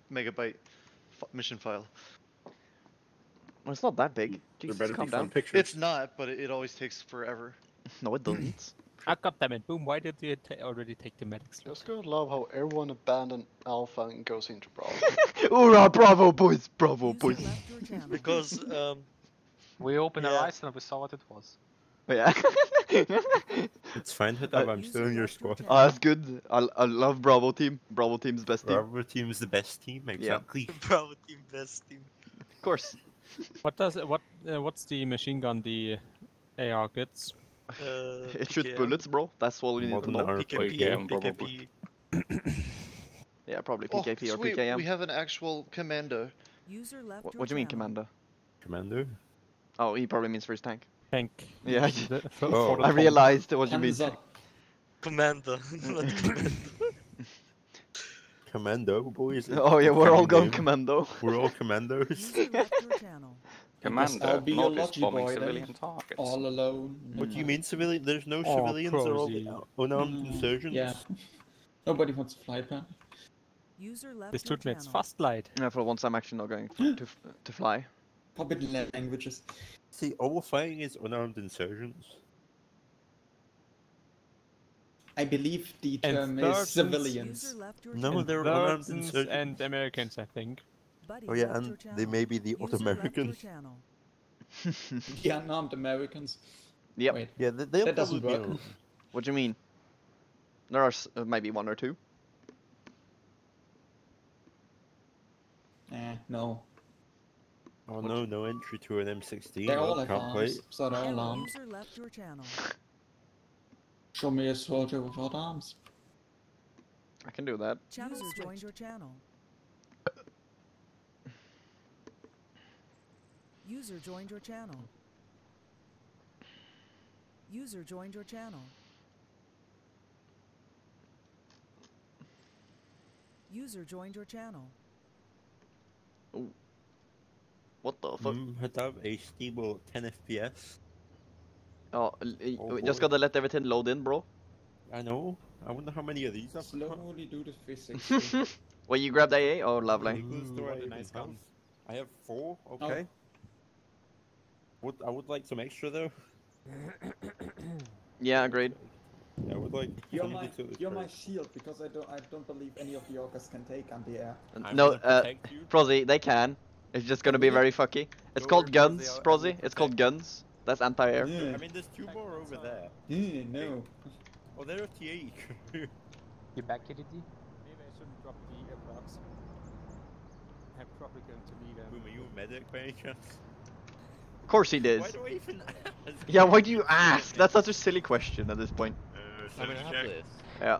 megabyte mission file. Well, it's not that big. There Jesus, better calm be fun down. pictures. It's not, but it always takes forever. No, it doesn't. Ah, goddammit, Boom, why did you already take the medic slot? Just gonna love how everyone abandoned Alpha and goes into Bravo. Hoorah, bravo, boys! Bravo, User boys! left your channel. Because We opened Yeah. our eyes and we saw what it was. Yeah. It's fine, Hitav, I'm still in your squad. Oh, that's good. I love Bravo team. Bravo team's best team. Bravo team is the best team, exactly. Bravo team, best team. Of course. What's the machine gun the AR gets? It shoots bullets, bro. That's all you need to Modern know. RPG, PKP, probably. PKP. Yeah, probably Oh, PKP or sweet, PKM. we have an actual commander. User left What do you mean, channel. Commander? Commando? Oh, he probably means for his tank. Tank. Yeah, Oh. I realized what you mean. Hands up. Commander, not commander. Commando, boys. Oh yeah, we're all Funny going name. commando. We're all commandos. User left your channel. Commander, I'll be your Nord is logi bombing boy then. civilian targets. All alone. What do you mean civilian? There's no Oh, civilians, they're all prosy. unarmed insurgents. Yeah. Nobody wants to fly pan. User left Das your tut mir jetzt channel. fast leid. Yeah, for once I'm actually not going to fly. Forbidden languages. See, all we're fighting is unarmed insurgents. I believe the And term is thirds- civilians. User left your No, channel. they're unarmed Russians insurgents. and Americans, I think. Buddy Oh yeah, left and your they channel. may be the User left your Americans. channel. The unarmed Americans. Yep. Wait, Yeah, they'll That doesn't probably work. be What do you mean? There are maybe one or two. no. Oh no, no entry to an M16. They're oh, all have can't play. arms, so they're all armed. User left your channel. Show me a soldier without arms. I can do that. User joined your channel. User joined your channel. User joined your channel. User joined your channel. What the fuck? Hitav, HD will 10 FPS. Oh, Oh, we just boy. gotta let everything load in, bro. I know. I wonder how many of these I've got. Slowly do the physics. Well, you grabbed AA? Oh, lovely. Equals do Ooh, I what a even nice have? gun. I have 4, okay. I would like some extra though. Yeah, agreed. Yeah, I would like You're somebody my, to look you're for my it. shield because I don't believe any of the orcas can take anti-air. I'm No, gonna protect you. Prozzy, they can. It's just gonna be very fucky. It's Don't called worry, guns, Prozzy, I will Prozzy. It's called protect guns. That's anti-air. I mean, there's 2 more over there. No. Oh, they're a TH. You back, KDD? Maybe I shouldn't drop the earplugs. I'm probably going to need them. Boom, are you a medic by any chance? Of course he did. Why do I even ask? Yeah, why do you ask? That's such a silly question at this point. I mean, I have check. this. Yeah.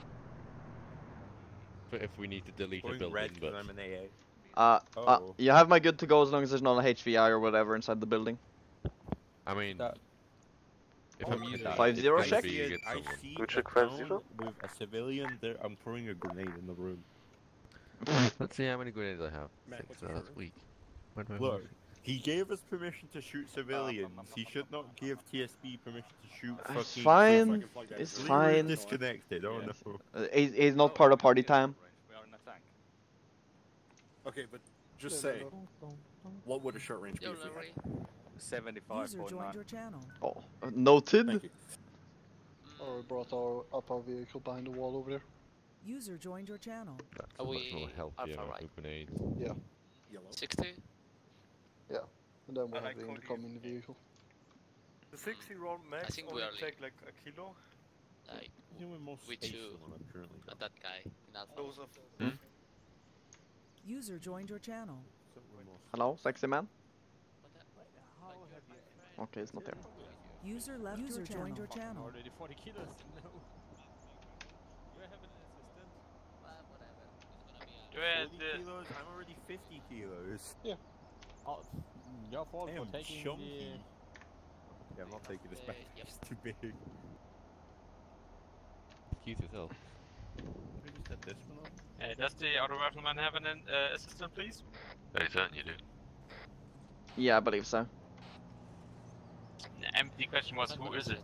But if we need to delete a Going building, red but when I'm an AA. Oh. You have my good to go as long as there's not a HVI or whatever inside the building. I mean, That- if Oh, I'm using yeah. 5-0 it, check? maybe you get I someone. see Can we a check town 5-0? with a civilian there. I'm throwing a grenade in the room. Let's see how many grenades I have. Matt, what's your That's favorite? weak. Where do I Look, mark? he gave us permission to shoot civilians. He should not give TSB permission to shoot fucking. It's fine. It's Clearly fine. disconnected. Oh no. He's not part of party time. Okay, but just say, what would a short range be? If we had? 75.9. User joined your channel. Oh, noted. Thank you. Or we brought up our vehicle behind the wall over there. User joined your channel. That's Are much we more healthier alpha right? with grenades. Yeah. Yellow. 60? And then we'll I have the like intercom in the vehicle. The 60 round max I think we only are take like a kilo. Like, You know, we're more We space too. than what I'm currently got. that guy in Alpha. Those of User joined your channel. So we're more- Hello, sexy man. Like, Okay, it's not there. User left your channel. Joined your channel. Already 40 kilos? No. Do I have an assistant? whatever. It's gonna be 40 kilos? I'm already 50 kilos. Oh, your fault I for am taking chunky. Yeah, I'm not taking this back. yep. It's too big. Keith yourself. We just had this one on. Does the other rifleman have an assistant, please? They certainly do. Yeah, I believe so. The empty question was, who is it?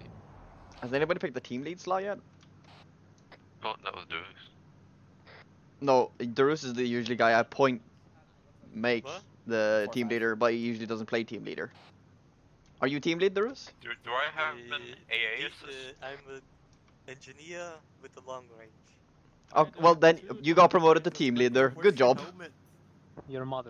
Has anybody picked the team lead slot yet? Oh, that was Dewis. No, Darus is the usually guy I point make What? the team leader, but he usually doesn't play team leader. Are you team lead, Darus? Do I have an AA assist? I'm an engineer with a long range. Oh, well then you got promoted to team leader. Good job. Your mother.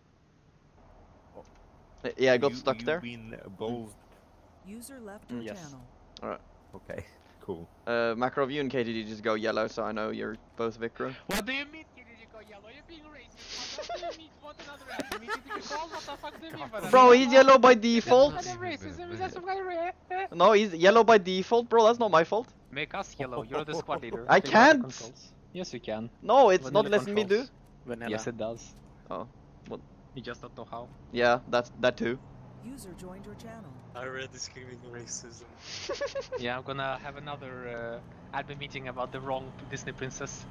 Yeah, I got stuck there. Been bowled. User left your Yes. channel. Alright. Okay, cool. Makarov, you and KTD just go yellow, so I know you're both Vikro. What do you mean, kid? You go yellow? You're being racist. What do you mean? What another acronym? You call what the fuck do you mean by that? Bro, he's yellow by Is that default. some kind of racism? Is that some kind of racism? No, he's yellow by default, bro. That's not my fault. Make us yellow. You're the squad leader. I Figure out the can't. controls. Yes, you can. No, it's Vanilla not letting me do. controls. Yes, it does. Oh, what? You just don't know how. Yeah, that too. User joined your channel. Already screaming racism. Yeah, I'm gonna have another admin meeting about the wrong Disney princess.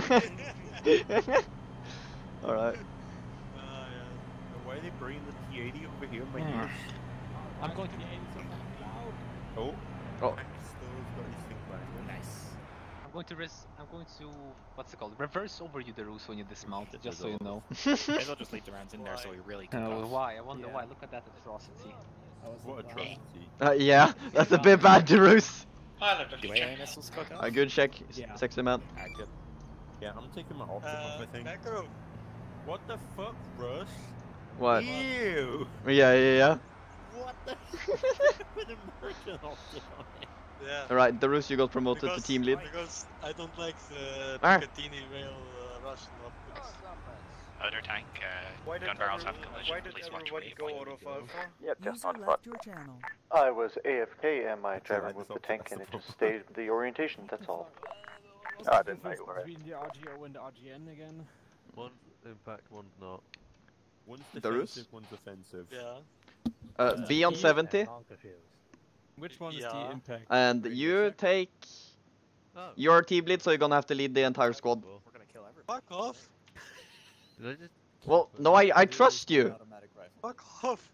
Alright. Why are they bringing the T80 over here in my Hmm. ears? I'm going to be so loud. Oh. Oh. Still got his thing back. Nice. I'm going to what's it called? Reverse over you, Darus, when you dismount, just so you know. Maybe I'll just leave the rounds in there so we really can. Why? I wonder why. Look at that atrocity. What atrocity. Yeah, that's a bit bad, Darus. Do AI missiles cook off? A good check, Yeah. sexy man. Good. Yeah, I'm taking my option off, I think. Macro. What the fuck, Rush? What? Ew! Yeah. What the with American option on it? Yeah. Alright, Darus, you got promoted to team lead. Because I don't like the Ah. Picatinny rail Russian optics. Other tank gun barrels have collision. Please watch everybody go out of Alpha? Yep, User left your channel. I was AFK and my driver like moved this the option, tank that's and the it just stayed the orientation, that's all. I didn't know you were. Between the RGO and the RGN again. One's impact, one's not. One's Darus? defensive, one's offensive. Yeah. Be on 70, Which one is Yeah. the impact? and you take your team lead, so you're gonna have to lead the entire squad. We're gonna kill everyone. Fuck off! Did I just... Well, no, I trust you. Automatic rifle. Fuck off!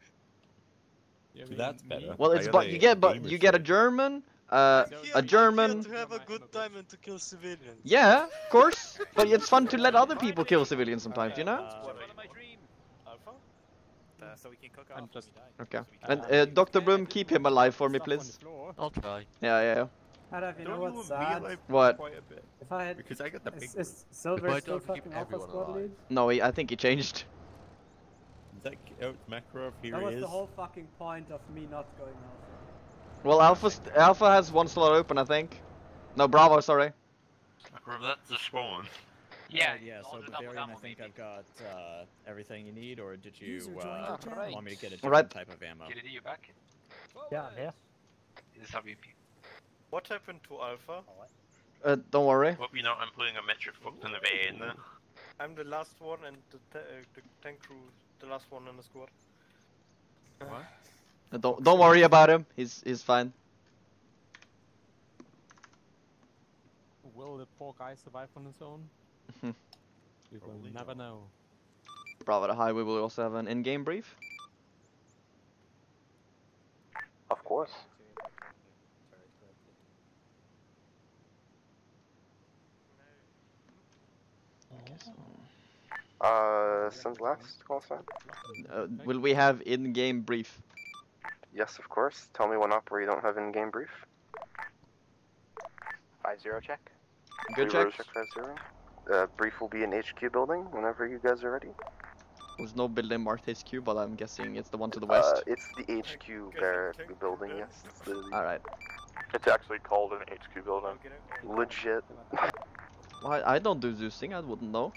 That's better. Well, it's but you get a German, a German. To have a good time and to kill civilians. Yeah, of course. But it's fun to let other people kill civilians sometimes, you know. Alpha? So we can cook I'm off just- when we die. Okay. And Dr. Broom, keep him alive for me, please. I'll try. Yeah. Haraf, you know Don't what's you want sad? me alive What? quite a bit? If I had... Because I got the big Is If Silver I still don't keep fucking Alpha everyone Squad alive. lead? No, I think he changed. Is that out Makarov? Here That he was is. the whole fucking point of me not going Alpha. Well, Alpha has one slot open, I think. No, Bravo, sorry. That's the spawn. Yeah, all so the double Bavarian, I double think maybe. I've got everything you need, or did you User joined your channel. want me to get a different Alright. type of ammo? KDD, you back? Yeah, yeah. This is WP. What happened to Alpha? Don't worry. Hope you know I'm putting a metric foot in the vein. I'm the last one and the tank crew, the last one in the squad. Don't worry about him. He's fine. Will the poor guy survive on his own? We will Probably never not. know. Bravo to high. We will also have an in-game brief. Of course. Since last call sign? Will we have in-game brief? Yes, of course. Tell me one up where you don't have in-game brief. 5-0 check. Good check. Check 5-0. Brief will be in HQ building whenever you guys are ready. There's no building marked HQ, but I'm guessing it's the one to the west. It's the HQ barrack building, yes. Alright. It's actually called an HQ building. Legit. Well, I don't do Zeusing, I wouldn't know.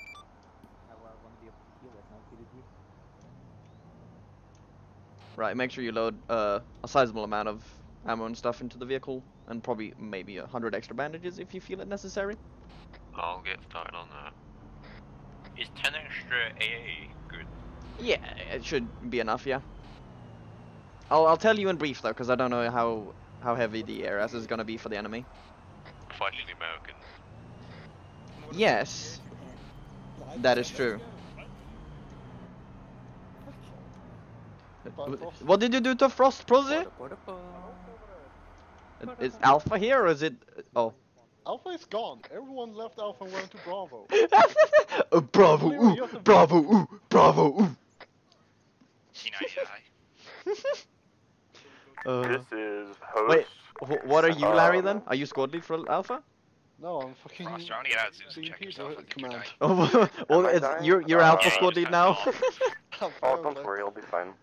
Right, make sure you load a sizable amount of ammo and stuff into the vehicle, and probably maybe 100 extra bandages if you feel it necessary. I'll get started on that. Is 10 extra AA good? Yeah, it should be enough, yeah. I'll tell you in brief though, because I don't know how heavy the ARS is gonna be for the enemy. Fighting the Americans. Yes, that is true. What did you do to Frost, Prosy? Is Alpha here or is it? Oh, Alpha is gone. Everyone left Alpha and went to Bravo. Bravo, Only we got the bravo, bravo, This is host. Wait, what are you, Larry? Then are you squad lead for Alpha? No, I'm fucking. Frost, trying to get out soon, check CP yourself. I think you're command. dying. Well, Am I it's dying? you're Alpha Yeah, squad you lead just now. turned off. Oh, don't worry, I'll be fine.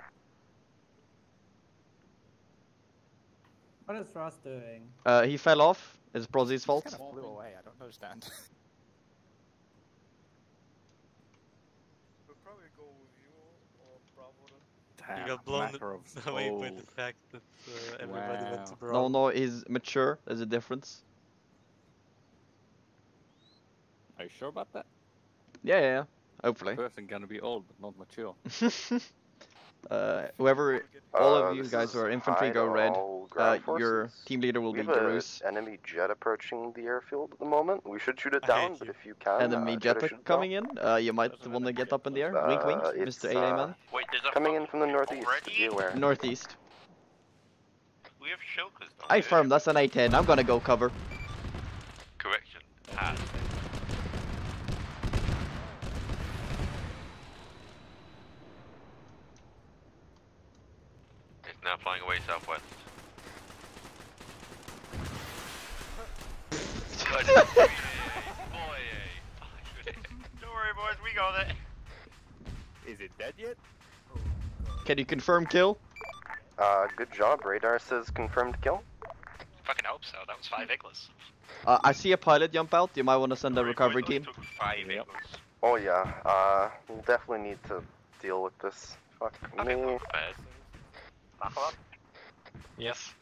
What is Ross doing? He fell off. It's Prozy's fault. Kind of flew away. I don't understand. We'll probably go with you or Bravo then. You got blown away by the fact that everybody went to Bravo. No, he's mature. There's a difference. Are you sure about that? Yeah. Hopefully. Person gonna be old but not mature. Whoever, all of you this guys is who are infantry go red. all ground Your forces. team leader will We be have an Garus. enemy jet approaching the airfield at the moment. We should shoot it I down, hate but you. if you can, Enemy try to jet shoot it coming in. You might want to get up in the air. Wink, wink, It's, Mr. AA man. Wait, there's a coming in from the northeast. already? Be aware. Northeast. We have shulkers down Hey, there. firm. That's an A10. I'm gonna go cover. Correction. Pass. It's now flying away southwest. Don't worry, boys, we got it. Is it dead yet? Can you confirm kill? Good job. Radar says confirmed kill. Fucking hope so. That was 5 Iglas. I see a pilot jump out. You might want to send a recovery team. Took 5 Iglas. Oh yeah. We'll definitely need to deal with this. Fuck Okay, me. fed. Yes.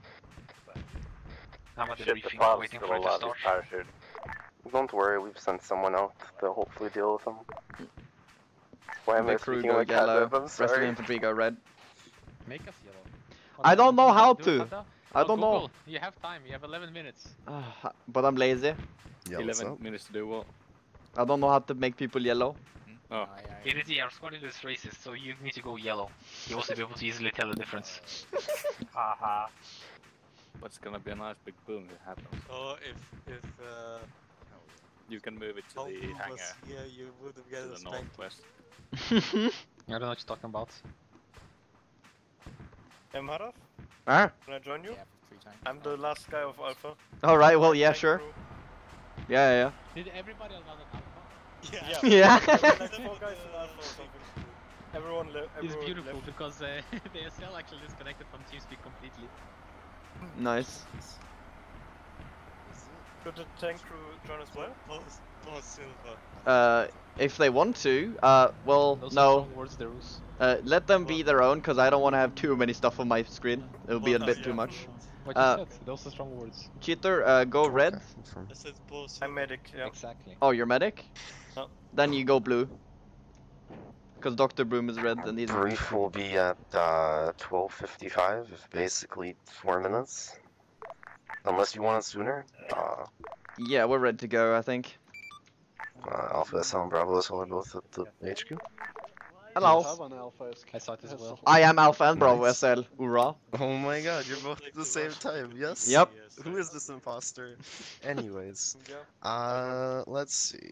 I'm at the Shit, the briefing, pilot's waiting still for it to alive. start. He's parachuted. Don't worry, we've sent someone out to hopefully deal with them. Why am I The crew speaking go like yellow. that? I'm Rest of the sorry. infantry go red. Make us yellow. I don't know how Do it, to. Panda. I don't know. Google. You have time. You have 11 minutes. But I'm lazy. Yeah, what's 11 up? minutes to do what? I don't know how to make people yellow. Oh. Iriti, our squad leader is racist, so you need to go yellow. You will also be able to easily tell the difference. Haha. But it's gonna be a nice big boom if it happens. Oh, if You can move it to Hope the was hangar here, you would have to gotten the spanked. northwest. I don't know what you're talking about. Emharov, Ah. can I join you? Yeah, 3 times. I'm the last guy of Alpha. All right. Well, yeah, Tank sure. crew. Yeah. Did everybody allow an alpha? Yeah. Yeah. Like 4 guys in Alpha or something. Everyone left. It's beautiful because the ASL actually disconnected from TeamSpeak completely. Nice. Could the tank crew join as well? Boss Silva. If they want to, well, Those are no. strong words, the rules. Let them be their own, cause I don't want to have too many stuff on my screen. It'll be a bit too much. What you said, those are strong words. Cheater, go red. I said boss. I'm medic, yeah. Exactly. Oh, you're medic? Oh. Then you go blue. Cause Dr. Broom is red and he's Brief will be at 12:55, basically 4 minutes. Unless you want it sooner. Yeah, we're ready to go, I think. Alpha SL and Bravo SL are both at the HQ. Hello. Have an Alpha I saw it as well. I am Alpha and Bravo Nice. SL. Hoorah. Oh my god, you're both at the same time, yes? Yep. Who is this imposter? Anyways, Yeah. let's see.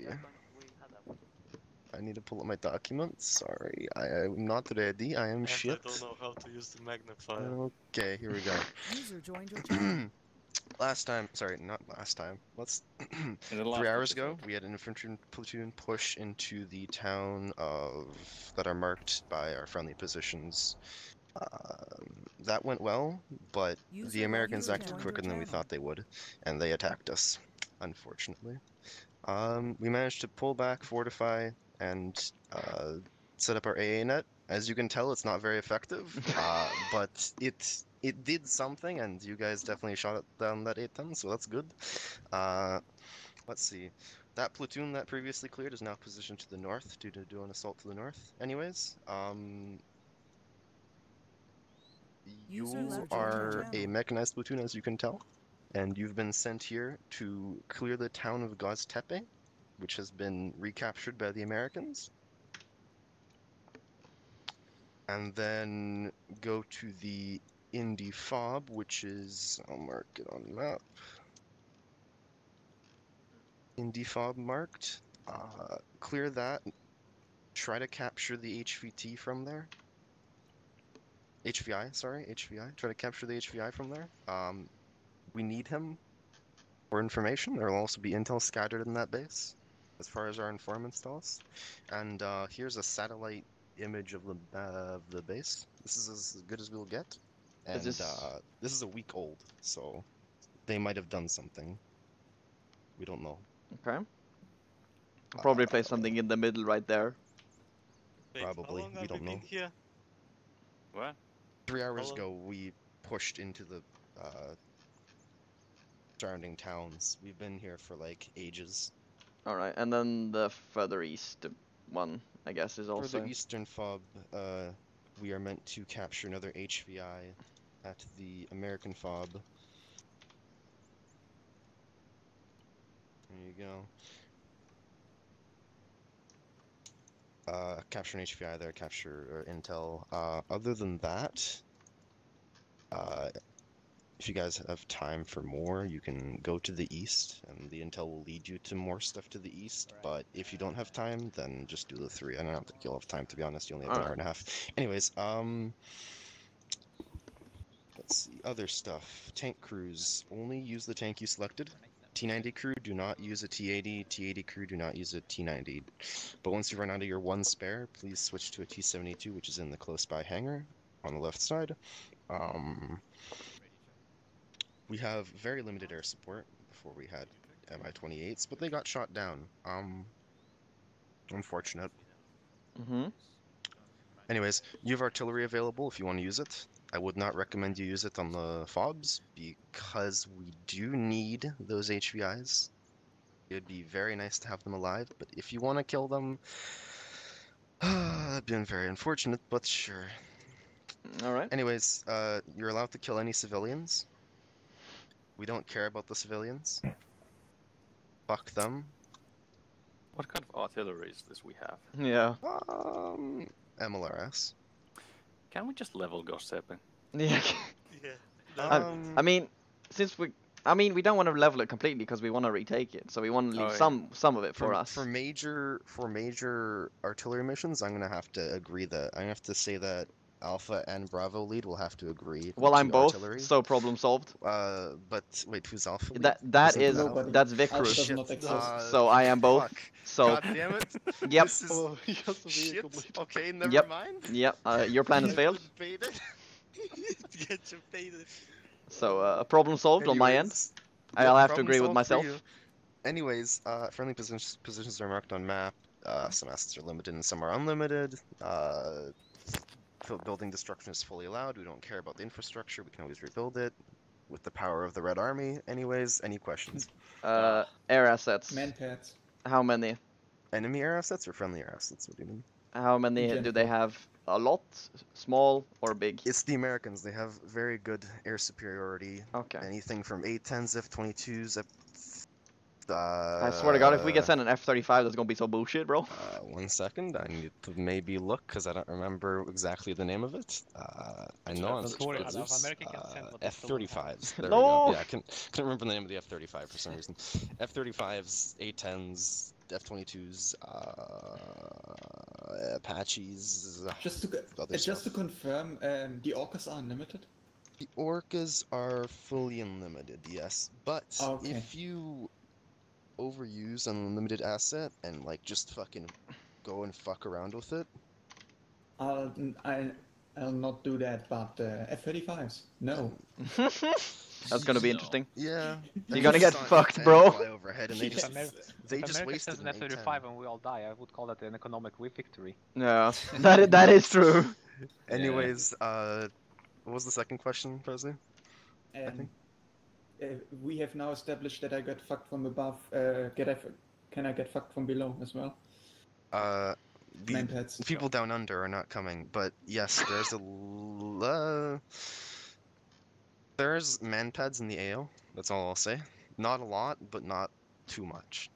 I need to pull up my documents. Sorry, I am not ready. I am And shit. I don't know how to use the magnifier. Okay, here we go. User joined your channel. Last time, sorry, not last time. Let's. In the last 3 hours episode. ago, we had an infantry platoon push into the town of that are marked by our friendly positions. That went well, but User the Americans joined acted your quicker than we channel. thought they would, and they attacked us, unfortunately. We managed to pull back, fortify, and set up our AA net. As you can tell, it's not very effective, but it did something, and you guys definitely shot it down that 8-10, so that's good. Let's see. That platoon that previously cleared is now positioned to the north due to do an assault to the north. Anyways, User you left your are a channel. mechanized platoon, as you can tell, and you've been sent here to clear the town of Gaztepe, which has been recaptured by the Americans. And then go to the Indy Fob, which is, I'll mark it on the map. in defob marked. Clear that. Try to capture the HVT from there. HVI, sorry, HVI. Try to capture the HVI from there. We need him for information. There will also be intel scattered in that base, as far as our informants tell us. And here's a satellite image of the base. This is as good as we'll get. And this is a week old, so they might have done something. We don't know. Okay. I'll probably place something in the middle right there. Wait, Probably, how long we have don't know. been here? What? 3 hours How ago, we pushed into the surrounding towns. We've been here for like ages. Alright, and then the further east one, I guess, is also... For the eastern fob, we are meant to capture another HVI at the American fob. There you go. Capture an HVI there, capture intel. Other than that, if you guys have time for more, you can go to the east, and the intel will lead you to more stuff to the east. But if you don't have time, then just do the 3. I don't think you'll have time, to be honest. You only have an hour and a half. Anyways, let's see, other stuff. Tank crews, only use the tank you selected. T90 crew, do not use a T80. T80 crew, do not use a T90. But once you run out of your 1 spare, please switch to a T72, which is in the close by hangar on the left side. We have very limited air support. Before we had Mi-28s, but they got shot down. Unfortunate. Anyways, you have artillery available if you want to use it. I would not recommend you use it on the FOBs, because we do need those HVIs. It would be very nice to have them alive, but if you want to kill them, been very unfortunate, but sure. Alright. Anyways, you're allowed to kill any civilians. We don't care about the civilians. Fuck them. What kind of artillery is this we have? Yeah. MLRS. Can we just level Gossiping? Yeah. Yeah. I mean, since we don't want to level it completely because we want to retake it, so we want to leave some of it for us. For major artillery missions, I'm gonna have to agree that I'm gonna have to say that Alpha and Bravo lead will have to agree. Well, I'm both, artillery. so problem solved. But wait, who's Alpha lead? That's Alpha Vikrus. does not exist. So I am both. Fuck. So God damn it. Yep. This is Oh, he has the vehicle shit. lead. Okay, never Yep. mind. Yep. Your plan has failed. Baited. Get your faded. So problem solved on my end. Anyways, I'll have to problem agree with solved for myself. you. Anyways, friendly positions are marked on map. Some assets are limited and some are unlimited. Building destruction is fully allowed. We don't care about the infrastructure. We can always rebuild it with the power of the Red Army. Anyways, any questions? Air assets. Manpads. How many? Enemy air assets or friendly air assets? What do you mean? How many do they have? A lot? Small or big? It's the Americans. They have very good air superiority. Okay. Anything from A-10s, F-22s, I swear to God, if we get sent an F-35, that's gonna be so bullshit, bro. 1 second, I need to maybe look, because I don't remember exactly the name of it. I know on F-35s. There we go. Yeah, I couldn't remember the name of the F-35 for some reason. F-35s, A-10s, F-22s, Apaches. Just to confirm, the Orcas are unlimited? The Orcas are fully unlimited, yes. But if you overuse an unlimited asset and like just fucking go and fuck around with it, I'll not do that, but F-35s, no. That's gonna be interesting. Yeah. You're gonna get fucked, bro. Overhead and they just wasted an F-35 and we all die. I would call that an economic victory. Yeah, that is true. Anyways, what was the second question, Presley? I think. We have now established that I get fucked from above. Can I get fucked from below as well? The people down under are not coming, but yes, there's there's manpads in the AO. That's all I'll say. Not a lot, but not too much.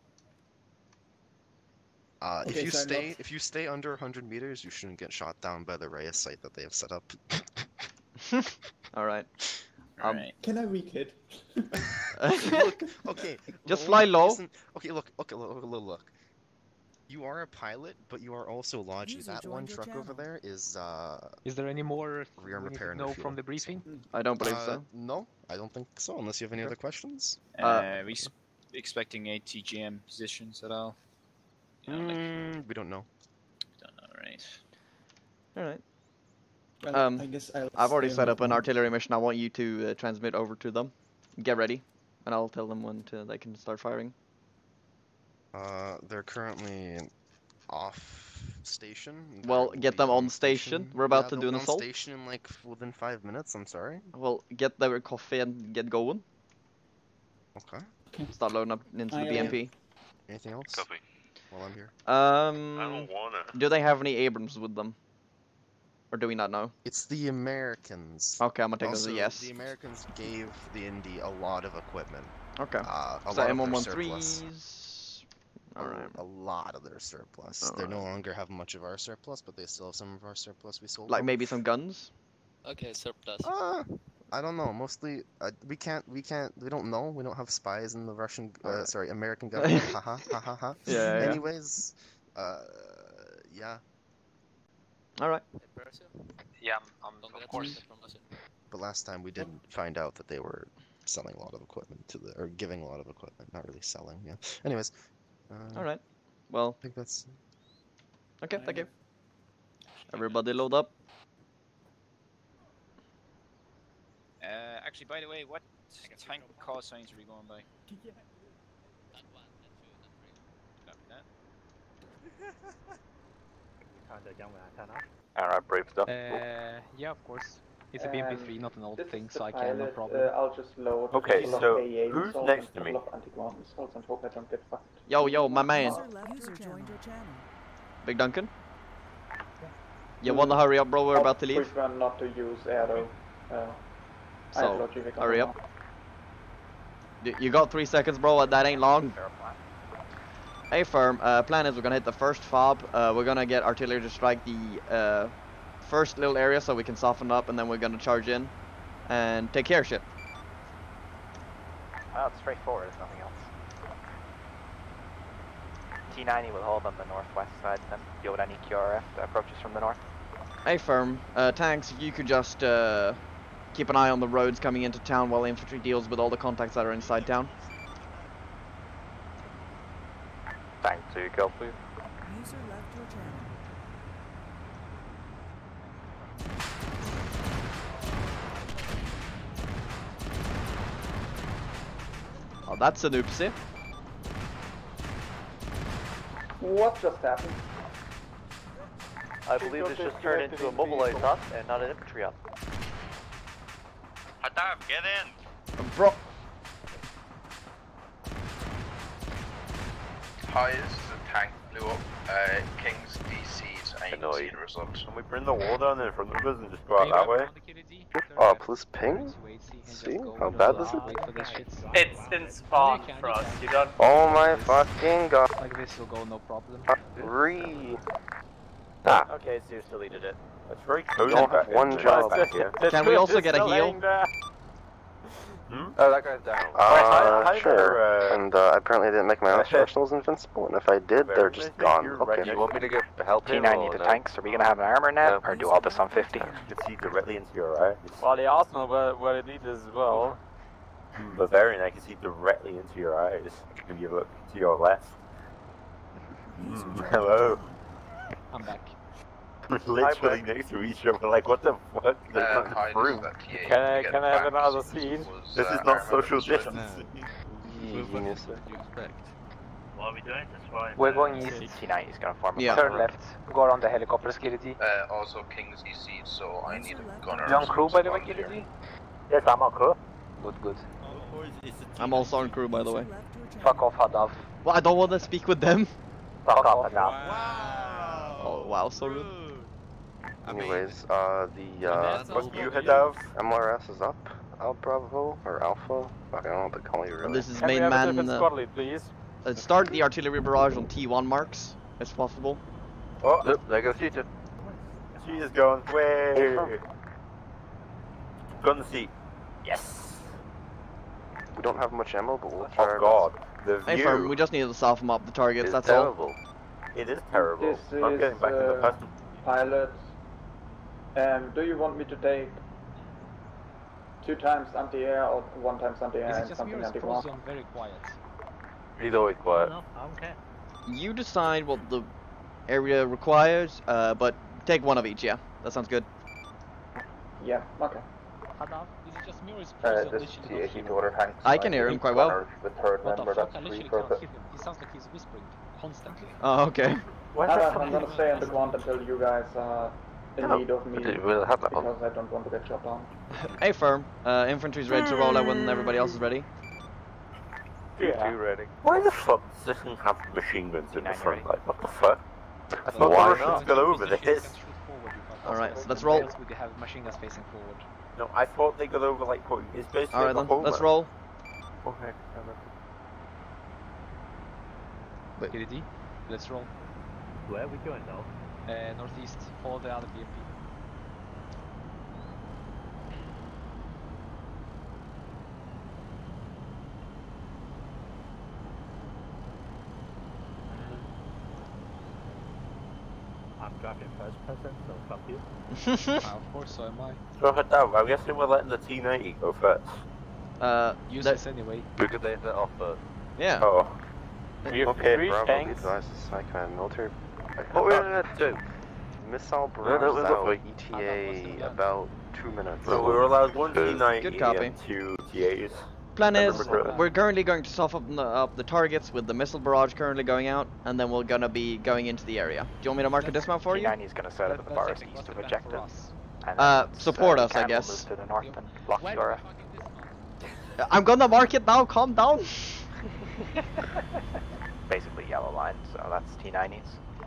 If you stay under 100 meters, you shouldn't get shot down by the Reyes site that they have set up. All right. Can I re-kit? Look, okay. Just the fly only low. reason- Okay, look, look. You are a pilot, but you are also Logi. User That one joined your truck over channel. there is Is there any more rear we need repair to and know refuel. from the briefing? I don't believe so. No, I don't think so. Unless you have any other questions. We expecting a TGM positions at all? We don't know. Don't know, right? Alright. Well, I guess I've already stay set on up an that one. artillery mission. I want you to transmit over to them. Get ready, and I'll tell them when they can start firing. They're currently off station. Well, They'll get be them on station. We're about to they'll do an be on assault. station in like within 5 minutes. I'm sorry. Well, get their coffee and get going. Okay. Start loading up into the BMP. Anything else? Copy. While I'm here. I don't wanna. Do they have any Abrams with them? Or do we not know? It's the Americans. Okay, I'm gonna take also, this as a yes. The Americans gave the Indy a lot of equipment. Okay. A So lot of their surplus. M113s. Alright. A lot of their surplus. They no longer have much of our surplus, but they still have some of our surplus we sold. Like them. maybe some guns? Okay, surplus. I don't know. Mostly, we don't know. We don't have spies in the Russian, American government. Haha, ha ha ha. Yeah. Anyways, yeah. Alright. Yeah, of course. But last time we did find out that they were selling a lot of equipment or giving a lot of equipment, not really selling. Yeah. Anyways. Alright. Well. I think that's. Okay, thank you. Everybody load up. Actually, by the way, what tank call signs are we going by? Copy that. Alright, brave stuff. Yeah, of course. It's a BMP3, not an old thing, so I can, no problem. I'll just load Okay, so who's next to me? Yo, my man. User joined your channel. Big Duncan? You wanna hurry up, bro? We're about to leave. Which one not to use arrow? So, hurry up. You got 3 seconds, bro. That ain't long. Hey, firm. Plan is we're gonna hit the first fob. We're gonna get artillery to strike the first little area so we can soften up, and then we're gonna charge in and take care of shit. Well, it's straightforward. There's nothing else. T90 will hold on the northwest side, then deal with any QRF that approaches from the north. Hey, firm. Tanks, if you could just keep an eye on the roads coming into town while infantry deals with all the contacts that are inside town. Tank 2, go please. User left your channel. Oh, that's an oopsie. What just happened? I believe this just turned into a mobilized hut and not an infantry hut. Hadab, get in! Bro. Hi, this is a tank blew up King's DC's. I ain't seen the result. Can we bring the wall down in front of us and just go out that way? Oh, plus ping? See? How bad is it? It's in spawn for us. You don't. Oh my fucking god. Like this will go, no problem. Okay, Zeus deleted it. That's very You cozy don't back have one here. job back here. Can we also get a heal? Oh, that guy's down. Sure. And apparently I didn't make my arsenals invincible, and if I did, they're just gone. Okay. You want me to get help T90 to tanks? Are we gonna have an armor net, or do all this on 50? You can see directly into your eyes. Well, the arsenal where it needs as well. Bavarian, I can see directly into your eyes if you look to your left. Hello. I'm back. We're literally next to each other, like what the fuck? There's nothing through. Can I have another scene? This is not social distancing. What are we doing? That's fine. We're going east. T90 is gonna form a Turn left. Go around the helicopter, Skiddy. Also King's DC, so I need a gunner. You on crew, by the way, Skiddy? Yes, I'm on crew. Good. I'm also on crew, by the way. Fuck off, Hadav. Well, I don't want to speak with them. Fuck off, Hadav. Oh, wow, so rude. Anyways, What you had out? MLRS is up. Alpha Bravo, or Alpha? Fuck, I don't know what to call you really. This is Can we main have a man. different squad lead, please? Start the artillery barrage on T1 marks, if possible. Oh, Yep, there goes T2. she is going way. Gun seat. Yes! We don't have much ammo, but we'll try our God, the Hey, view firm, we just need to soften up the targets, is that's terrible. It is terrible. This I'm is, getting back in the past. pilot. Do you want me to take 2 times anti-air or 1 times anti-air Is it and just something me or is anti-ground? Prozone very quiet? He's always quiet. No, I don't care. You decide what the area requires, but take one of each, yeah. That sounds good. Yeah, okay. Hadav, is it just me or is Prozone This literally not TAC to order Hanks. I can hear him quite well. The third What the member, fuck, I that's literally 3 can't hear him. He sounds like he's whispering constantly. Oh, okay. I'm gonna stay on the ground until you guys are in need of me, we'll have that on. because I don't want to get shot down. Hey, firm. Infantry's ready to roll out when everybody else is ready. Yeah. Ready. Why the fuck does this thing have machine guns in the front? Like, what the fuck? I thought the Russians got over this. Alright, so let's roll. We have machine guns facing forward. No, I thought they got over like point. It's basically Alright then, let's roll. Okay. KDD, let's roll. Where are we going now? Northeast, follow the other BMP. I'm driving first person, so fuck you. Of course, so am I. So I'm guessing we're letting the T90 go first. Use this anyway. Because they hit that off first. Yeah. Oh. Okay, Bravo, these guys is like kind of military. What we're gonna do? Missile barrage out ETA about 2 minutes. So we're allowed 1 T90 Good copy. and 2 TAs. Plan is, we're currently going to soften up the targets with the missile barrage currently going out, and then we're gonna be going into the area. Do you want me to mark a dismount for you? T90 is gonna set up in the forest east to reject it. Support us, I guess. Move to the north and block Zora. I'm gonna mark it now, calm down. Basically yellow line, so that's T90s.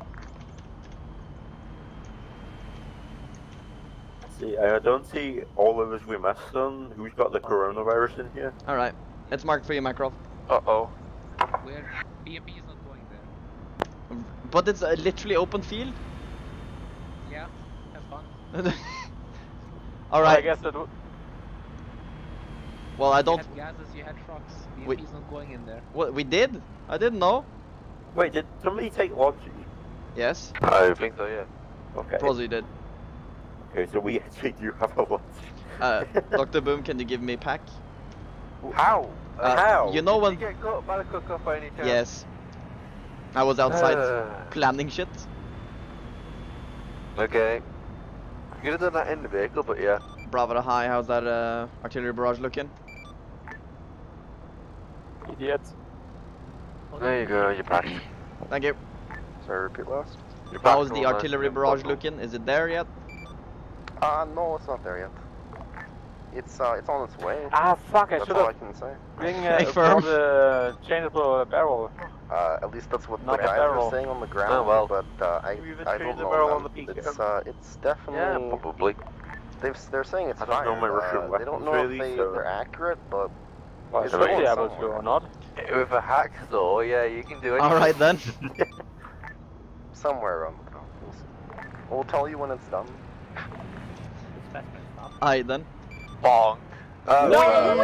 See, I don't see all of us with masks on. Who's got the coronavirus in here? Alright, it's marked for you, Makarov. Uh-oh. Where BMP is not going there. But it's a literally open field? Yeah, have fun. Alright. I guess it would. Well, I don't... You had gases, you had trucks. We- BMP is not going in there. What, we did? I didn't know. Wait, did somebody take Logi? Yes. I think so, yeah. Okay. Prozzy did. Okay, so we actually do have a Logi. Dr. Boom, can you give me a pack? How? How? You know when... Did you get caught by the cook-off by any chance? Yes. I was outside planning shit. Okay. You could have done that in the vehicle, but yeah. Bravo to high, how's that artillery barrage looking? Idiot. There you go, you're back. Thank you. Sorry, repeat last. How's the artillery barrage looking? Is it there yet? No, it's not there yet. It's on its way. Ah, fuck, I That's should all I have. can say. Bring firm. the changeable barrel. At least that's what the Not a guys barrel. are saying on the ground. Oh, well. But I We've don't changed the know. barrel them. on the PKM. It's definitely. Yeah, probably. They're saying it's I don't know fire. my Russian They don't weapons know really, if so- they're accurate, but Well, it's it's really going able to somewhere. or not. With a hacksaw, yeah, you can do it. Alright then. Somewhere around the top. We'll tell you when it's done. Alright then. Bonk. No!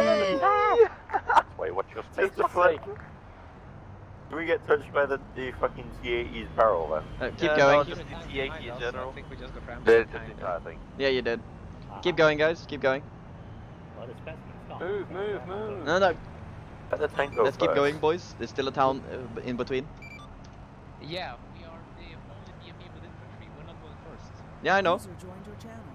Wait, what's your Just a flick. Do we get touched by the fucking T80's barrel then? Keep going. Just the T80 in general. I think we just got rammed. Did the entire thing. Yeah, you did. Keep going, guys. Keep going. Move. No, no. Let the tank go Let's keep first. going, boys. There's still a town in between. Yeah, we are the only BMP with infantry. We're not going first. Yeah, I know. User joined your channel.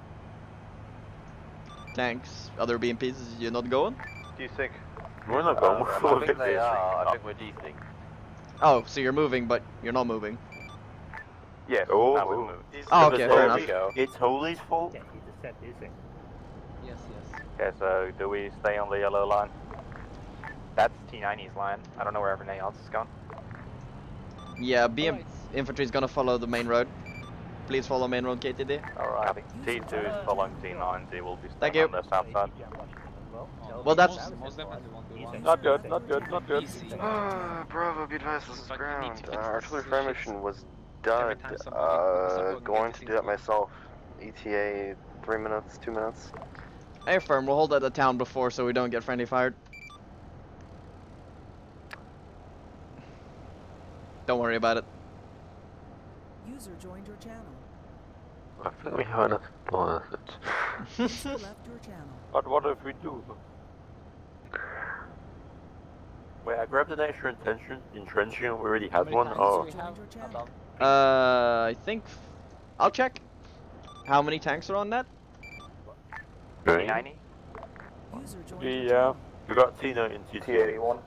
Tanks, other BMPs, you're not going? Do you think? We're not going. We're full I of think they it. are. I think we're desync. Oh, so you're moving, but you're not moving. Yeah. Oh, now we move. Oh, okay, It's fair Holy- enough. It's Holy's fault. Yes, yes. Okay, so do we stay on the yellow line? That's T90's line. I don't know where everything else is going. Yeah, BM infantry's gonna follow the main road. Please follow main road, KTD. Alright. T2 is following T90. We'll be Thank staying you. on the south side. Well, that's... Most definitely won't be one. Not good. Bravo, be advised, this is Like, we need ground. to fix Artillery this fire shit. mission was Every dud. time somebody- Going to do that myself. ETA 3 minutes, 2 minutes. Hey, firm, we'll hold at the town before so we don't get friendly fired. Don't worry about it. User joined your channel. I think we have enough bonus. User left your channel. But what if we do? Wait, I grabbed an extra entrenching. We already had one. Oh. I think. I'll check. How many tanks are on that? T90? Yeah. We got T90 and T81.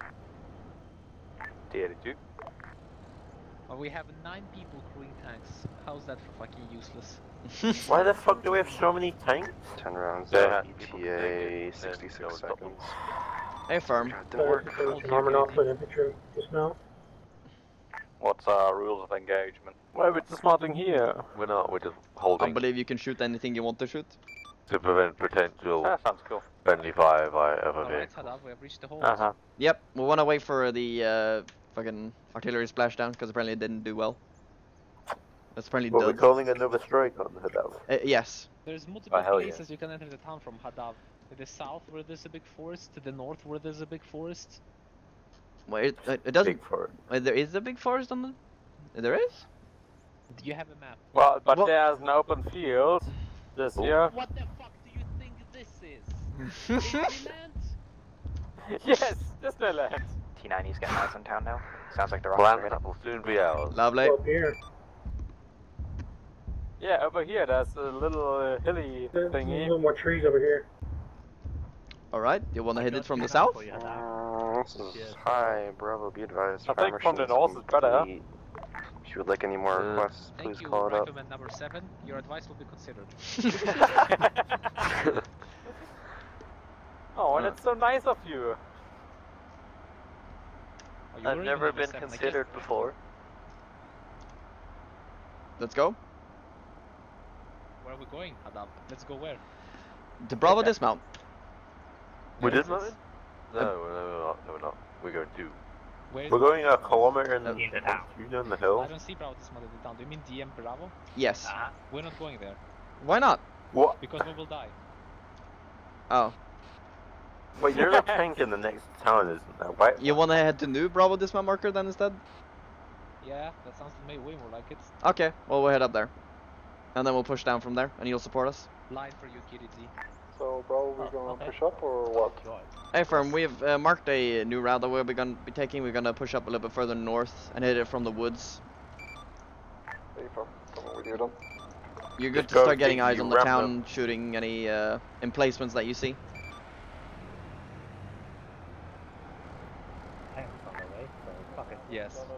T82. Well, we have 9 people crewing tanks. How's that fucking useless? Why the fuck do we have so many tanks? 10 rounds, Yeah. ETA, 66 seconds. Hey, firm. Armored off with infantry just now. What's our rules of engagement? Why are we dismounting here? We're not, we're just I holding believe you can shoot anything you want to shoot. to prevent potential That sounds cool. friendly fire by other Alright, vehicles. Hadav, we have reached the hold. Yep, we want to wait for the fucking artillery splashdown because apparently it didn't do well. That's apparently What, we're done. calling another strike on Hadav? Yes. There's multiple hell yeah. places you can enter the town from Hadav. To the south where there's a big forest, to the north where there's a big forest. Wait, it doesn't. Big forest. Wait, there is a big forest on the. There is? Do you have a map? Well, but Well- there's an open field this year. What the fuck do you think this is? Disneyland? Yes, Disneyland. T90's getting eyes on town now. Sounds like they're off Plan already. that will soon be ours. Lovely. Up here. Yeah, over here there's a little hilly There's a thingy. little more trees over here. Alright, you want to hit it from the south? This is hi, Bravo, be advised. I think Farmer from the should north is better, huh? complete. If you would like any more requests, please Thank you, call it up. Rifleman number 7. Your advice will be considered. Oh, and it's so nice of you. Oh, you I've were never even been number 7, I guess. considered before. Let's go. Where are we going, Hadav? Let's go where? To Bravo dismount. We dismounted? No, we're not. We're going to. Where We're going a kilometer in the town. down the hill. I don't see Bravo dismounted in the town. Do you mean DM Bravo? Yes. We're not going there. Why not? What? Because we will die. Oh. Wait, there's a tank in the next town, isn't there? Why? You want to head to new Bravo dismount marker then instead? Yeah, that sounds to me way more like it. Okay, well we'll head up there. And then we'll push down from there, and you'll support us. Line for you, KDZ. So, bro, we're going to push up or what? Hey firm, we've marked a new route that we're going to be taking. We're going to push up a little bit further north and hit it from the woods. Hey, from with you, done. You're good Just to go start getting take eyes you on the ramp town, shooting any emplacements that you see. Yes.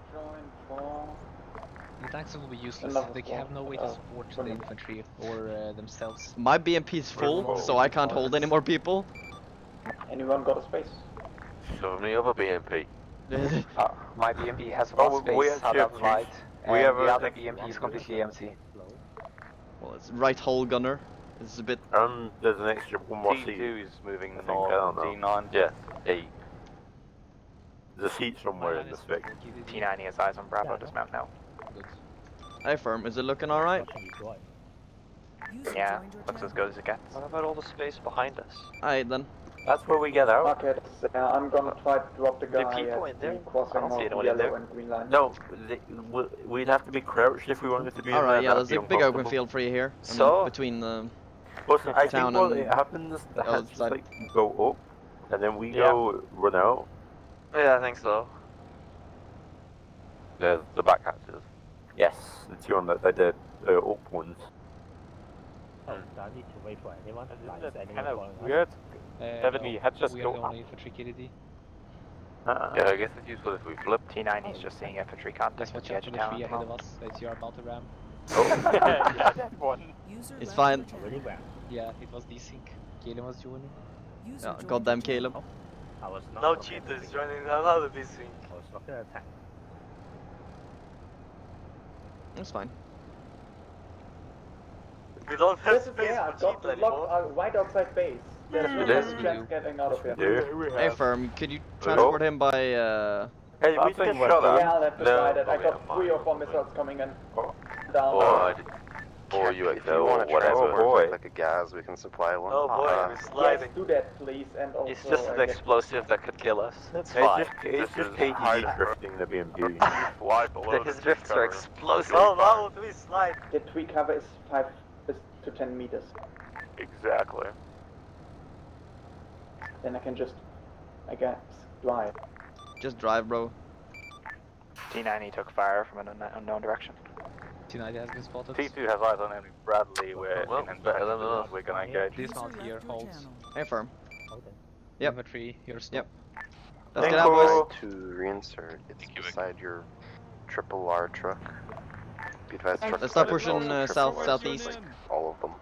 The tanks will be useless. They have no way to support the infantry or themselves. My BMP is full, so I can't hold any more people. Anyone got a space? Show me other BMP. My BMP has Oh, one space, we actually have Hadav light, we and have the a- other BMP is completely empty. Well, it's right hole gunner. This is a bit. There's an extra one more seat. T2 is moving I think, north, I don't know. T9. Yes, 8. There's a seat somewhere in this thing. T90 has eyes on Bravo, dismount now. Good. Hey firm, is it looking alright? Yeah, looks as good as it gets. What about all the space behind us? Alright then. That's where we get out. Okay, I'm gonna try to drop the There guy people at in there? the crossing I don't see of anyone in yellow there. and green line. No, we'd have to be crouched if we wanted to be in there. Alright, yeah, That'd there's a be big open uncomfortable. field for you here. I mean, So? between the But I think town what and happens, the the other hatches side. like go up, and then we go run out. Yeah, I think so. There's the back hatches. Yes, the two on that, the up ones. Don't need to wait for anyone. Isn't that kind of weird? Have any hatches we go are the up? only infantry, KDD. Yeah, I guess it's useful if we flip. T90 is just seeing infantry contact Guess at what the edge for of the town. tree at the ahead of moment. us that you are about to ram? Yeah, that one. It's fine. Yeah, it was desync. Caleb was joining. Yeah, goddamn Caleb. No cheaters joining another desync. That's fine. We don't have This is space yeah, for I've got cheat the anymore. lock right outside base. There's no chance getting out of here. Hey firm, could you transport him by Hey, we can shot Yeah, I'll have to try that. I got 3 or 4 missiles coming in. Down. Oh, Or you If you want to transport like a gas, we can supply one. Oh boy, we're Yes, sliding. do that, please, and also. It's just an get- explosive that could kill us. It's fine. It's just KTV drifting the BMP. Fly below His the drifts are cover. explosive. Oh no, please slide. The tree cover is 5 to 10 meters. Exactly. Then I can just, I guess, glide. Just drive, bro. T90 took fire from an unknown direction. T90 has been spotted. T2 has eyes on enemy Bradley. We're Well, better than us. We're gonna engage. Dismount here, holds. Hey, firm. Yep. Infantry, you're stop. Yep. Let's get out, boys. To reinsert, it's beside your triple R truck. Be advised, truck Let's start beside it pushing also south, triple Rs, southeast. like all of them.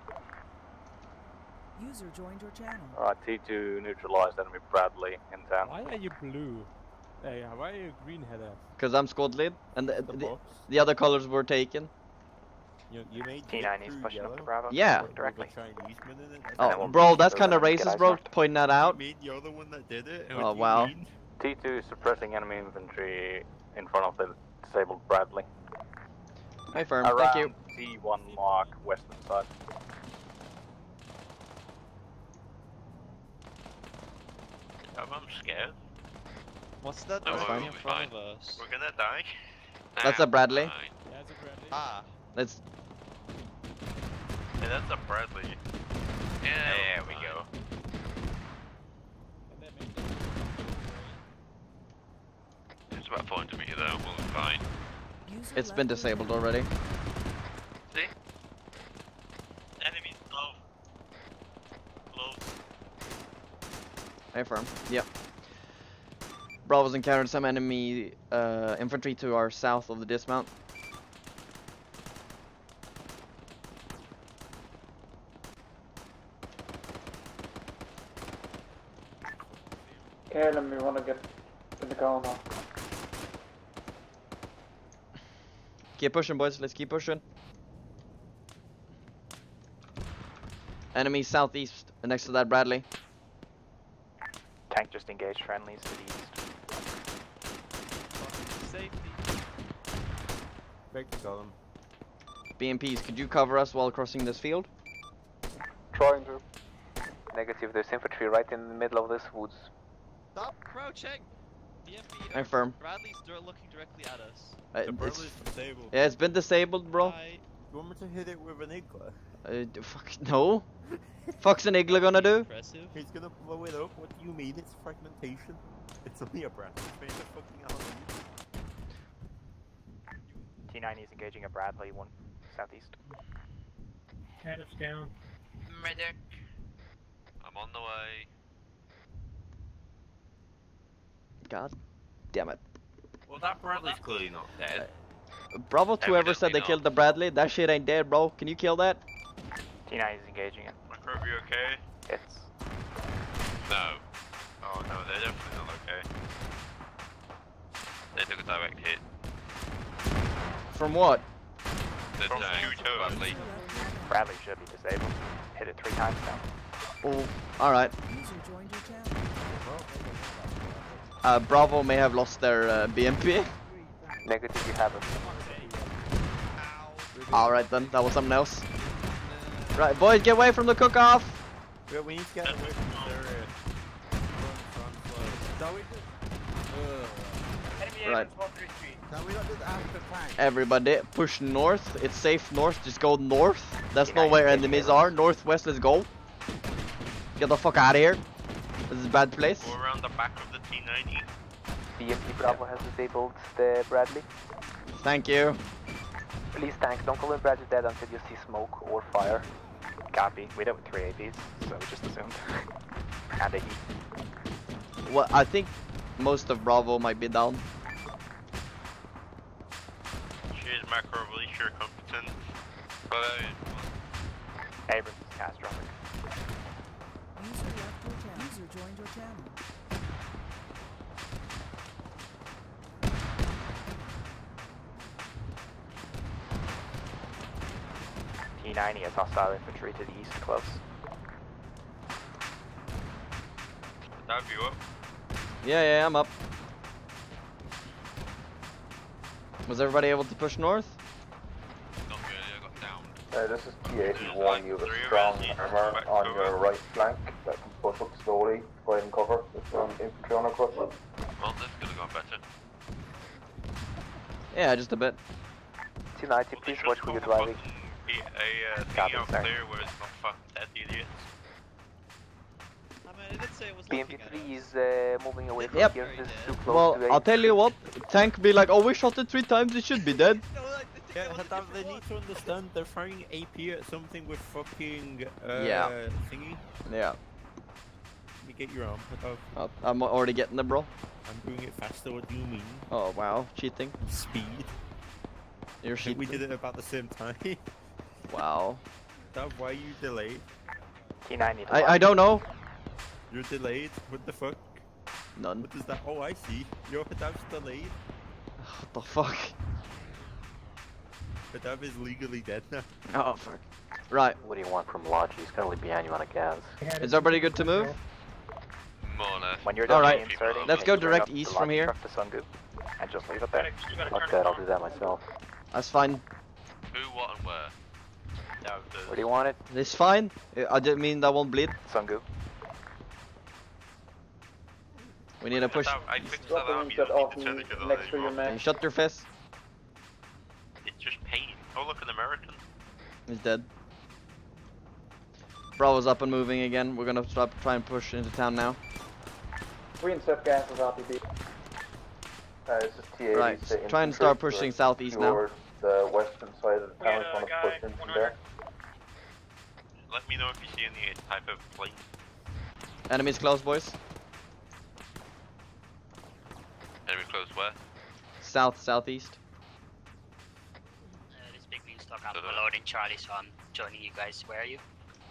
User joined your channel. Alright, T2 neutralized enemy Bradley in town. Why are you blue? Hey, why are you green header? Because I'm squad lead, and the other colors were taken. You made T90 is pushing up to Bravo. Yeah. Directly. Oh, bro, that's kind of racist, bro, pointing that out. You're the one that did it. Oh, wow. T2 is suppressing enemy infantry in front of the disabled Bradley. Hey, firm, Around thank you. T1 mark, western side. I'm scared. What's that No, doing we'll in be front fine. of us? We're gonna die. That's a Bradley. Fine. Yeah, it's a Bradley. Ah. Let's. Yeah, that's a Bradley. Yeah, there we go. It's about 400 meters though, we'll be fine. It's been disabled already. See? Enemies low. Low. Hey, firm. Yep. Bravo's encountered some enemy infantry to our south of the dismount. Okay, let me want to get in the car now. Keep pushing, boys. Let's keep pushing. Enemy southeast, next to that Bradley. Tank just engaged friendlies to the east. Safety. Back to column. BMPs, could you cover us while crossing this field? Trying to. Negative, there's infantry right in the middle of this woods. Stop crouching! BMP. I'm firm. Bradley's looking directly at us. The It's, Bradley's disabled. yeah, it's been disabled, bro. You want me to hit it with an igloo? Fuck, no. Fuck's an igloo gonna do? Impressive. He's gonna blow it up. What do you mean? It's fragmentation. It's only a Bradley. It's made of fucking aluminum. T90 is engaging a Bradley, one southeast. Head us down. Medic. I'm on the way. God damn it. Well, that Bradley's clearly not dead. Bravo to whoever said they Evidently killed the Bradley. That shit ain't dead, bro. Can you kill that? T90 is engaging it. Microbe, you okay? It's No. Oh no, they're definitely not okay. They took a direct hit. From what? The Bradley. Bradley should be disabled. Hit it 3 times now. Oh, alright. User joined your channel. Bravo may have lost their BMP. Negative, you have it. Alright then, that was something else. Right, boys, get away from the cook-off! Yeah, we need to get away from this area. Run, Right. Can we not just after tank? Everybody, push north. It's safe north. Just go north. That's not where enemies are. Northwest, let's go. Get the fuck out of here. This is a bad place. Go around the back of the T90. BMP Bravo has disabled the Bradley. Thank you. Please, tanks, don't call in Bradley dead until you see smoke or fire. Copy. We don't have 3 APs, so we just assumed. And a heat. Well, I think most of Bravo might be down. Cheers, Macro, release your competence. But Abrams is catastrophic. User left your channel. User joined your channel. T90 has hostile infantry to the east, close. that view up. Yeah, I'm up. Was everybody able to push north? Not really, I got downed. This is T81. You have a strong armor on your right flank that can push up slowly, provide and cover with some infantry on across. Well, this could have gone better. Yeah, just a bit. T90, please watch where you're driving. A thingy out there where it's not fucking dead idiots. I did say it was BMP3 is moving away from Yep. here. This is too close Well, to I'll tell you what. Tank be like, oh, we shot it 3 times. It should be dead. Yeah, they need to understand they're firing AP at something with fucking Yeah. thingy. Yeah. You get your arm. I'm already getting it, bro. I'm doing it faster. What do you mean? Oh wow, cheating. Speed. You're cheating. We did it about the same time. Wow. Dad, why are you delayed? T90. I don't know. You're delayed. What the fuck? None. What is that? Oh, I see. Your Hadav's delayed. What the fuck? Hadav is legally dead now. Oh fuck. Right. What do you want from Lodge? He's gonna leave behind you on a gas. Is everybody good to move? More or less. When you're done Alright, inserting, let's go bring direct up the east Lodge from here. truck to Sungoop, and just leave it there. Fuck that, I'll do that myself. That's fine. Who, what, and where? No, Where do you want it? It's fine. I didn't mean that won't bleed. Sungoop. We need to push. I fixed that out. You don't need to turn it next to your man. You shut your fist. It's just pain. Oh, look, an American. He's dead. Bravo's up and moving again. We're gonna try and push into town now. We insert gas with RPD. This is T80. Right, try and start pushing southeast now. Towards the western side of the town. If you want to push in from there. Let me know if you see any type of plane. Enemies close, boys. Enemy close where? South, southeast. This big green stock, I'm loading Charlie, so I'm joining you guys. Where are you?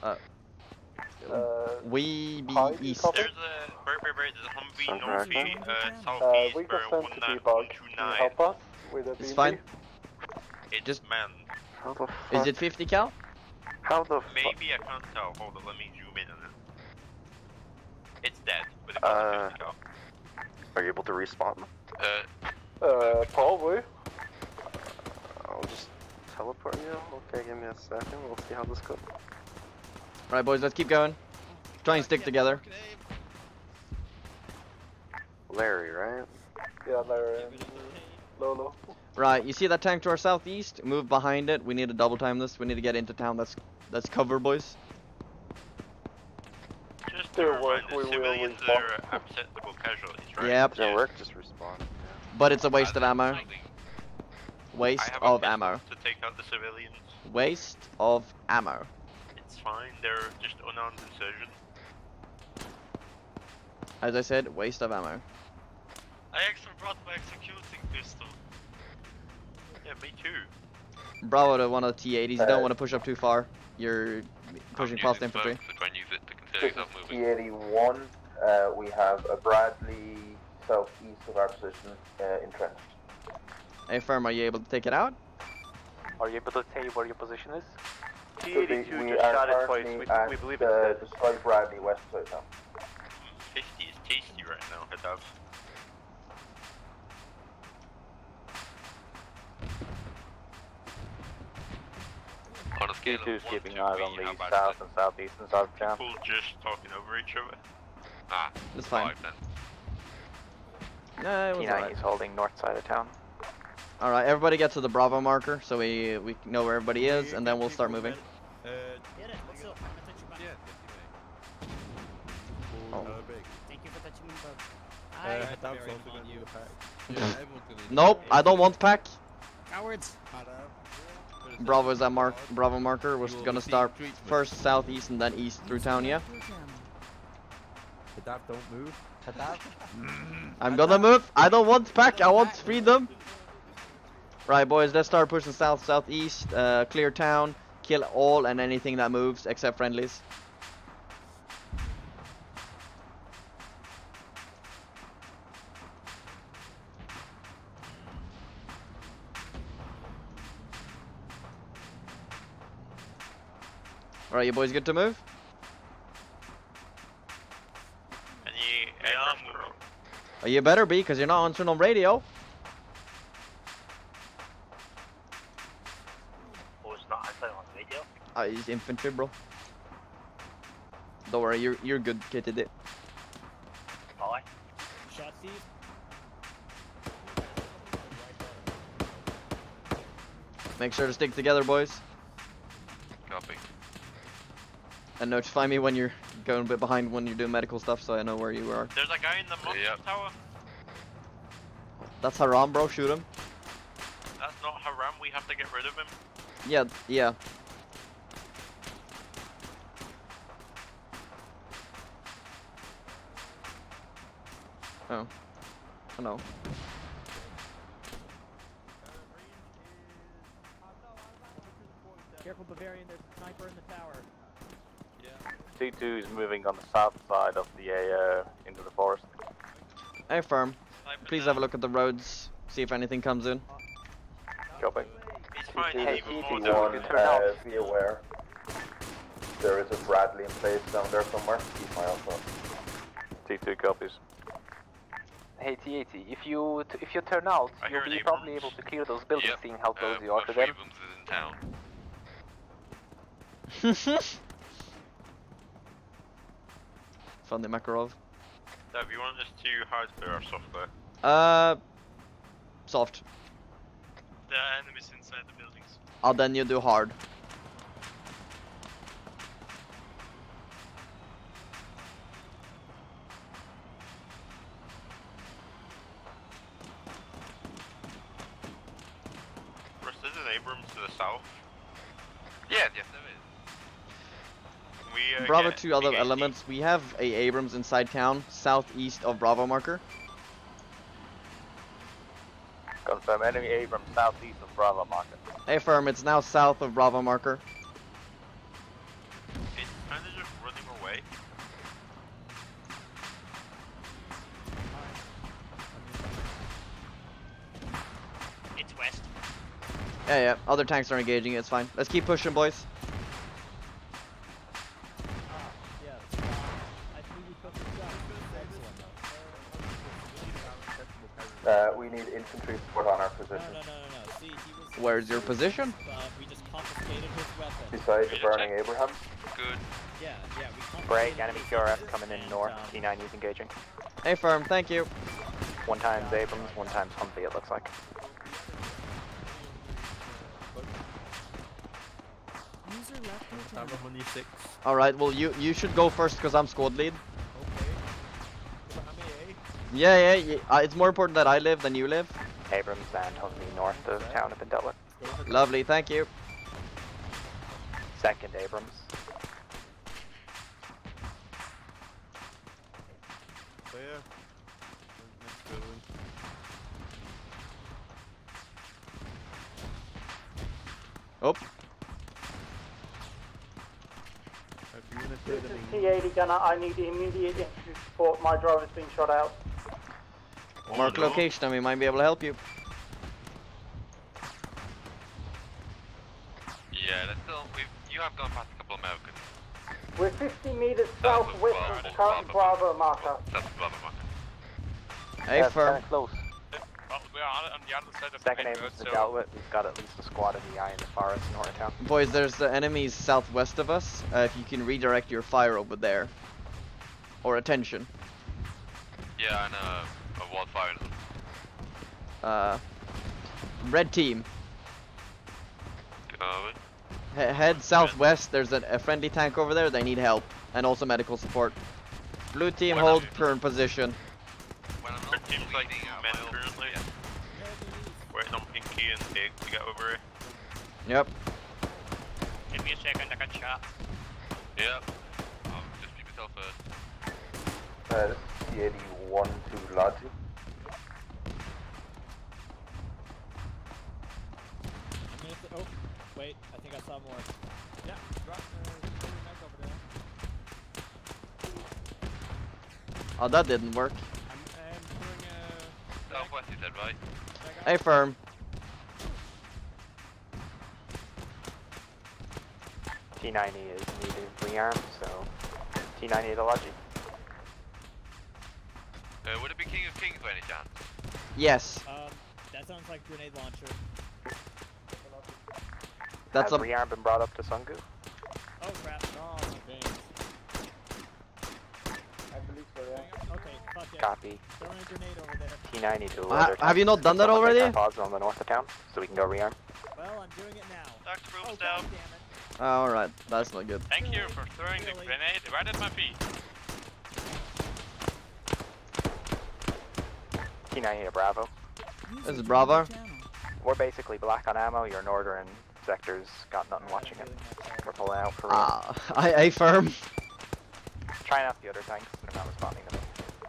We be east. There's a there's a Humvee northeast, southeast we got for sent to debug. Can you help us with a It's BMP? fine. It's Just man. How the fuck? Is it 50 cal? How the fuck? Maybe I can't tell. Hold on, let me zoom in on it. It's dead with a 50 cal. Are you able to respawn? Probably. I'll just teleport you. Okay, give me a second. We'll see how this goes. Right, boys, let's keep going. Try and stick together. Larry, right? Yeah, Larry and Lolo. Right, you see that tank to our southeast? Move behind it. We need to double time this. We need to get into town. That's cover, boys. Just to remind the civilians are acceptable casualties, right? Yep. Doesn't work, just respawn. But it's a waste of ammo. Waste of ammo. To take out the civilians. Waste of ammo. It's fine, they're just unarmed insurgents. As I said, waste of ammo. I actually brought my executing pistol. Yeah, me too. Bravo to one of the T80s. You don't want to push up too far. You're pushing past infantry. To try and use it to This consider is moving. T81. We have a Bradley southeast of our position entrenched. Hey, firm, are you able to take it out? Are you able to tell you where your position is? T82 just shot it twice. We believe it's dead. Destroyed Bradley west side now. 50 is tasty right now, Hadav. On a scale of 1 T2's to keeping 3, eyes on how the bad south is and southeast and south it? town. People just talking over each other. Ah, That's fine. 5 then. No, it was T9 alright. is holding north side of town. Alright, everybody get to the Bravo marker so we know where everybody is, and then we'll start moving. Thank you for touching me, bro. Nope, I don't want pack. Cowards! Bravo is that Bravo marker. We're gonna start first southeast and then east through town, yeah? Hadav, don't move. Hadav? I'm gonna move. I don't want pack, I want freedom. Right, boys, let's start pushing south, southeast, clear town, kill all and anything that moves except friendlies. Alright, you boys good to move? Oh, you better be, because you're not answering on radio. He's infantry, bro. Don't worry, you're good, KTD. Bye. Shot Steve. Make sure to stick together, boys. Copy. And notify me when you're going a bit behind when you're doing medical stuff, so I know where you are. There's a guy in the monster tower. That's Haram, bro. Shoot him. That's not Haram. We have to get rid of him. Yeah, yeah. Oh. Oh no. Careful, Bavarian. There's a sniper in the tower. C2 is moving on the south side of the into the forest. Hey, firm. Please have a look at the roads. See if anything comes in. Copy. Hey, CT1, be aware. There is a Bradley in place down there somewhere. Keep my eye on. T2 copies. Hey T80, if you turn out, you'll be probably able to clear those buildings, seeing how close you are to them. in town. Funny Makarov. Dave, you want us to hardware or software? Soft. There are enemies inside the buildings. Oh, then you do hard. Russ, there's an Abrams to the south. Yes, there is. We, Bravo 2 other elements. We have a Abrams inside town, southeast of Bravo marker. Confirm enemy Abrams southeast of Bravo marker. Hey firm, it's now south of Bravo marker. It's kind of just running away. It's west. Yeah, other tanks are engaging it, it's fine. Let's keep pushing, boys. We need infantry support on our position. No. See, he was. Where's your position? We just confiscated his weapon. Beside the burning Abraham. Good. Yeah, we confiscated. Break, enemy QRF coming in north. T9 is engaging. Hey firm, thank you. One times Abrams, one times Humvee, it looks like. User left your channel. Alright, well you should go first because I'm squad lead. Yeah, it's more important that I live than you live. Abrams and Humvee north of town have been dealt with. Lovely, thank you. Second Abrams. Oh. This is T80 gunner. I need immediate infantry support. My driver's been shot out. Mark location and we might be able to help you. Yeah, that's still. You have gone past a couple of Americans. We're 50 meters southwest of the current Bravo marker. That's Bravo marker. Hey, firm. Close. We are on the other side of Second the Abrams so is dealt with. We've got at least a squad of the eye in the forest north of town. Boys, there's enemies southwest of us. If you can redirect your fire over there. Or attention. Yeah, and a wildfire. Red team. Head southwest, there's a friendly tank over there, they need help. And also medical support. Blue team, hold current position. Our team's like 2 men currently. Waiting on Pinky and Big to get over it. Yep. Give me a second, I can chat. Yep. Just keep yourself first. This is T81 to Logi. Oh, wait, I think I saw more. Yeah, drop the mech over there. Oh, that didn't work. I'm doing a... Southwest, you said, right? Hey, firm. T90 is needed rearm, so T90 to Logi. Would it be King of Kings by any chance? Yes. That sounds like grenade launcher. That's Has a... rearm been brought up to Sungu? Oh crap. Oh, dang. I believe so, yeah. Okay, fuck it. Copy. Throwing a grenade over there. T90 to have you not done that already? Pods on the north of town, so we can go rearm. Well, I'm doing it now. Dr. Broom's down. Alright, that's not good. Thank you for throwing the grenade right at my feet. T90 to Bravo. This is Bravo. We're basically black on ammo. Your northern sector's got nothing watching it. We're pulling out for real. I firm. Trying out the other tanks. They're not responding to me.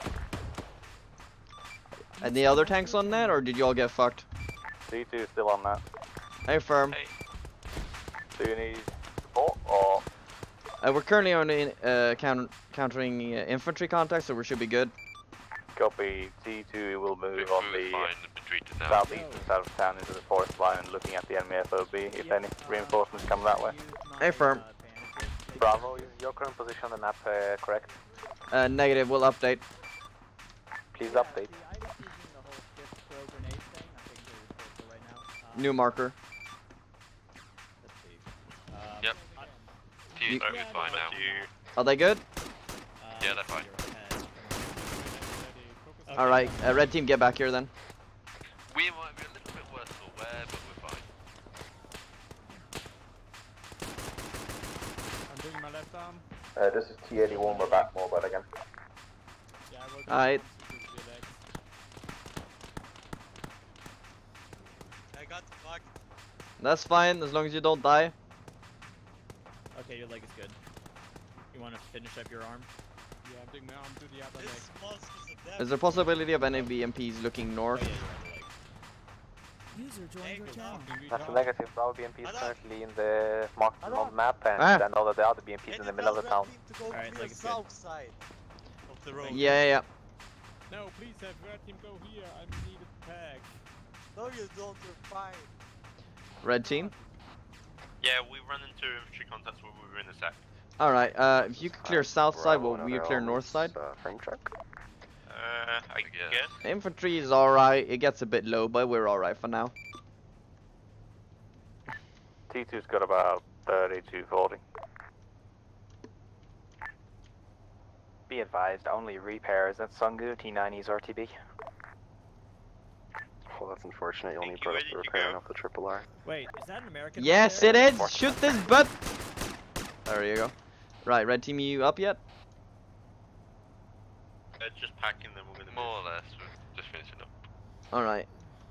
Any other tanks on that, or did you all get fucked? D2 still on that. I firm. Do you need support or? We're currently only countering infantry contacts, so we should be good. Copy. T2 will move on the southeast and south of town into the forest line and looking at the enemy FOB if any reinforcements come that way. Hey, firm. Bravo, your current position on the map correct? Negative, we'll update. Please update. New marker. Yep. Team's fine now. Are they good? Yeah, they're fine. Alright, red team, get back here then. We might be a little bit worse for wear, but we're fine. I'm doing my left arm. This is T81, we're back mobile again. Alright. I got fucked. That's fine, as long as you don't die. Okay, your leg is good. You want to finish up your arm? Yeah, I'm doing my arm to the other leg. Is there a possibility of any BMPs looking north? User joined your channel. That's a negative. Bravo BMP is currently in the marked on the map, and all of the other BMPs in the middle of the town. Alright, leg is south side of the road. Yeah. No, please have red team go here. I need a pack. No, you don't. You're fine. Red team? Yeah, we run into infantry contacts when we were in the sack. Alright, if you could clear south side, will we clear north side? Frame check. I guess. Infantry is alright, it gets a bit low, but we're alright for now. T2's got about 3240. Be advised, only repairs at Sungu, T90's RTB. Well, that's unfortunate. You only brought up the repairing of the triple R. Wait, is that an American? Yes, it is! Shoot this butt! There you go. Right, red team, you up yet? Just packing them with more or less. We're just finishing up. Alright.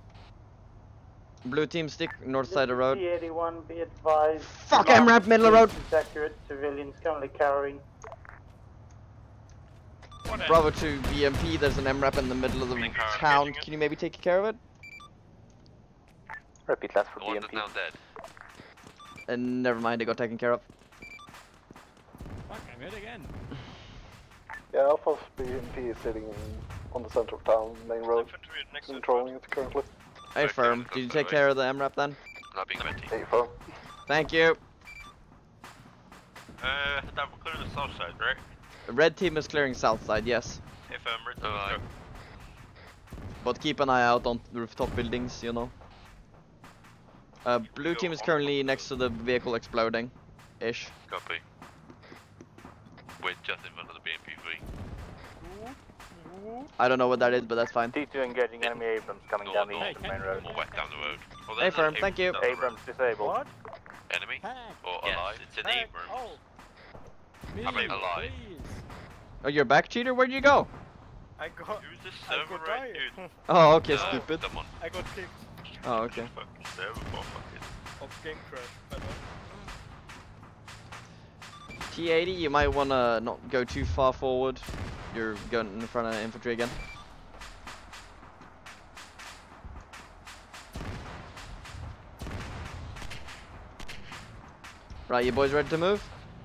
Blue team, stick north side of the road. T81, be advised. Fuck, MRAP, middle of the road! It's accurate, civilians currently carrying. Bravo to BMP, there's an MRAP in the middle of the town. Can you maybe take care of it? Repeat that for the one BMP. that's now dead. And never mind, it got taken care of. Fuck, I'm hit again. Yeah, Alpha's BMP is sitting on the center of town, main road, controlling it currently. Hey, firm, did you take care of the MRAP then? Not being ready. Hey, firm. Thank you. That we're clearing the south side, right? The red team is clearing south side, yes. If I'm ready, But keep an eye out on the rooftop buildings, you know. Blue team is currently next to the vehicle exploding. Ish. Copy. We're just in front of the BMP3. I don't know what that is, but that's fine. T2 engaging enemy Abrams coming down the eastern main road. More west down the road. Well, Hey, firm, thank you. Abrams disabled. What? Enemy? Or alive? It's an Abrams. Oh. I mean, alive. Oh, you're back, cheater? Where'd you go? I got. Use this server right, dude. Oh, okay, stupid. Come on. I got kicked. Oh, okay. Fucking server for fucking. Of game crash. T80, you might wanna not go too far forward. You're going in front of infantry again. Right, you boys ready to move?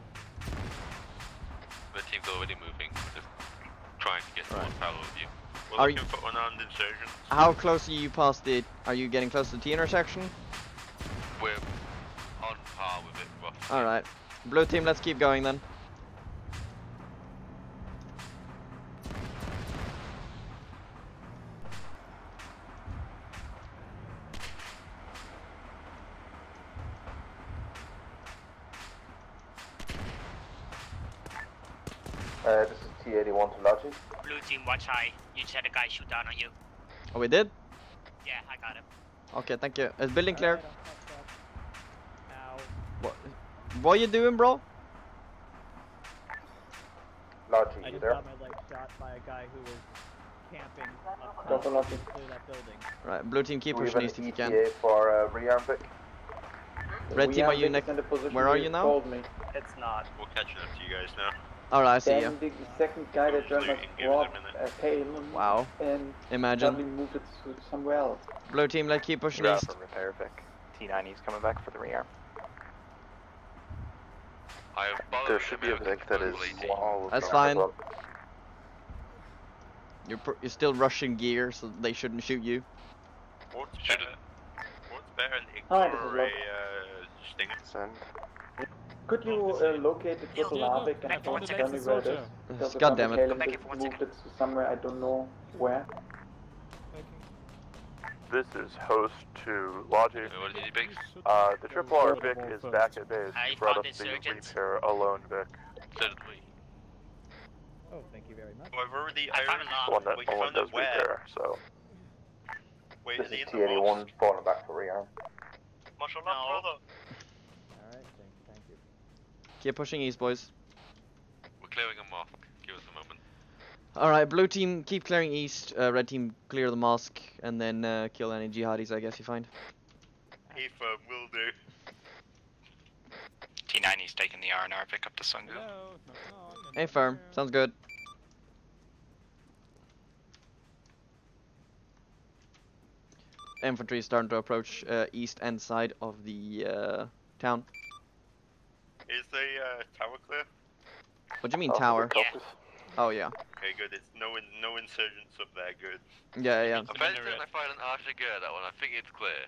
The team's already moving. Just trying to get Right. one parallel with you. We're Are looking for unarmed insurgents. How close are you past the... Are you getting close to the T intersection? We're on par with it, roughly. Alright. Blue team, let's keep going then. This is T81 to Logic. Blue team, watch high. You just had a guy shoot down on you. Oh, we did? Yeah, I got him. Okay, thank you. Is building clear? What you doing, bro? Logic, I you just there? got my leg shot by a guy who was camping up top to clear that building. Right, blue team, keep pushing east if you can. ETA for rearm pick. Red team, are you next? Where are you now? It's not. We'll catch up to you guys now. Alright, I see Then you. the second guy that joined us brought Palin Wow. and Imagine. suddenly moved it to somewhere else. Blue team, let's keep pushing Yeah, east. for repair pick. T90's coming back for the rearm. There should be a Vic that is all That's fine. You're still rushing gear, so they shouldn't shoot you. What's better than Hi, ignore this is a stinger? Send. Could you locate the triple Arvik and tell me where it is? Because God damn it. Palin just moved it to somewhere I don't know where. This is host to Logic. The triple R Vic is back at base. I You brought found up the insurgents. repair alone Vic. Certainly. Oh, thank you very much. I've already The one that we only found does it where? repair, so. Wait, This is he is in the T81 woods? falling back for rearm. Marshal, no. Brother. Alright, thank you. Keep pushing east, boys. We're clearing a mosque. Give us a moment. Alright, blue team, keep clearing east. Red team, clear the mosque, and then kill any jihadis, I guess you find. He firm will do. T90's taking the R&R pick up the Sungu. Hey, firm. Sounds good. Infantry is starting to approach east end side of the town. Is the tower clear? What do you mean tower? Yeah. Oh yeah. Okay, good. It's no insurgents up there. Good. Yeah, yeah. I bet I find an Archer that one. I think it's clear.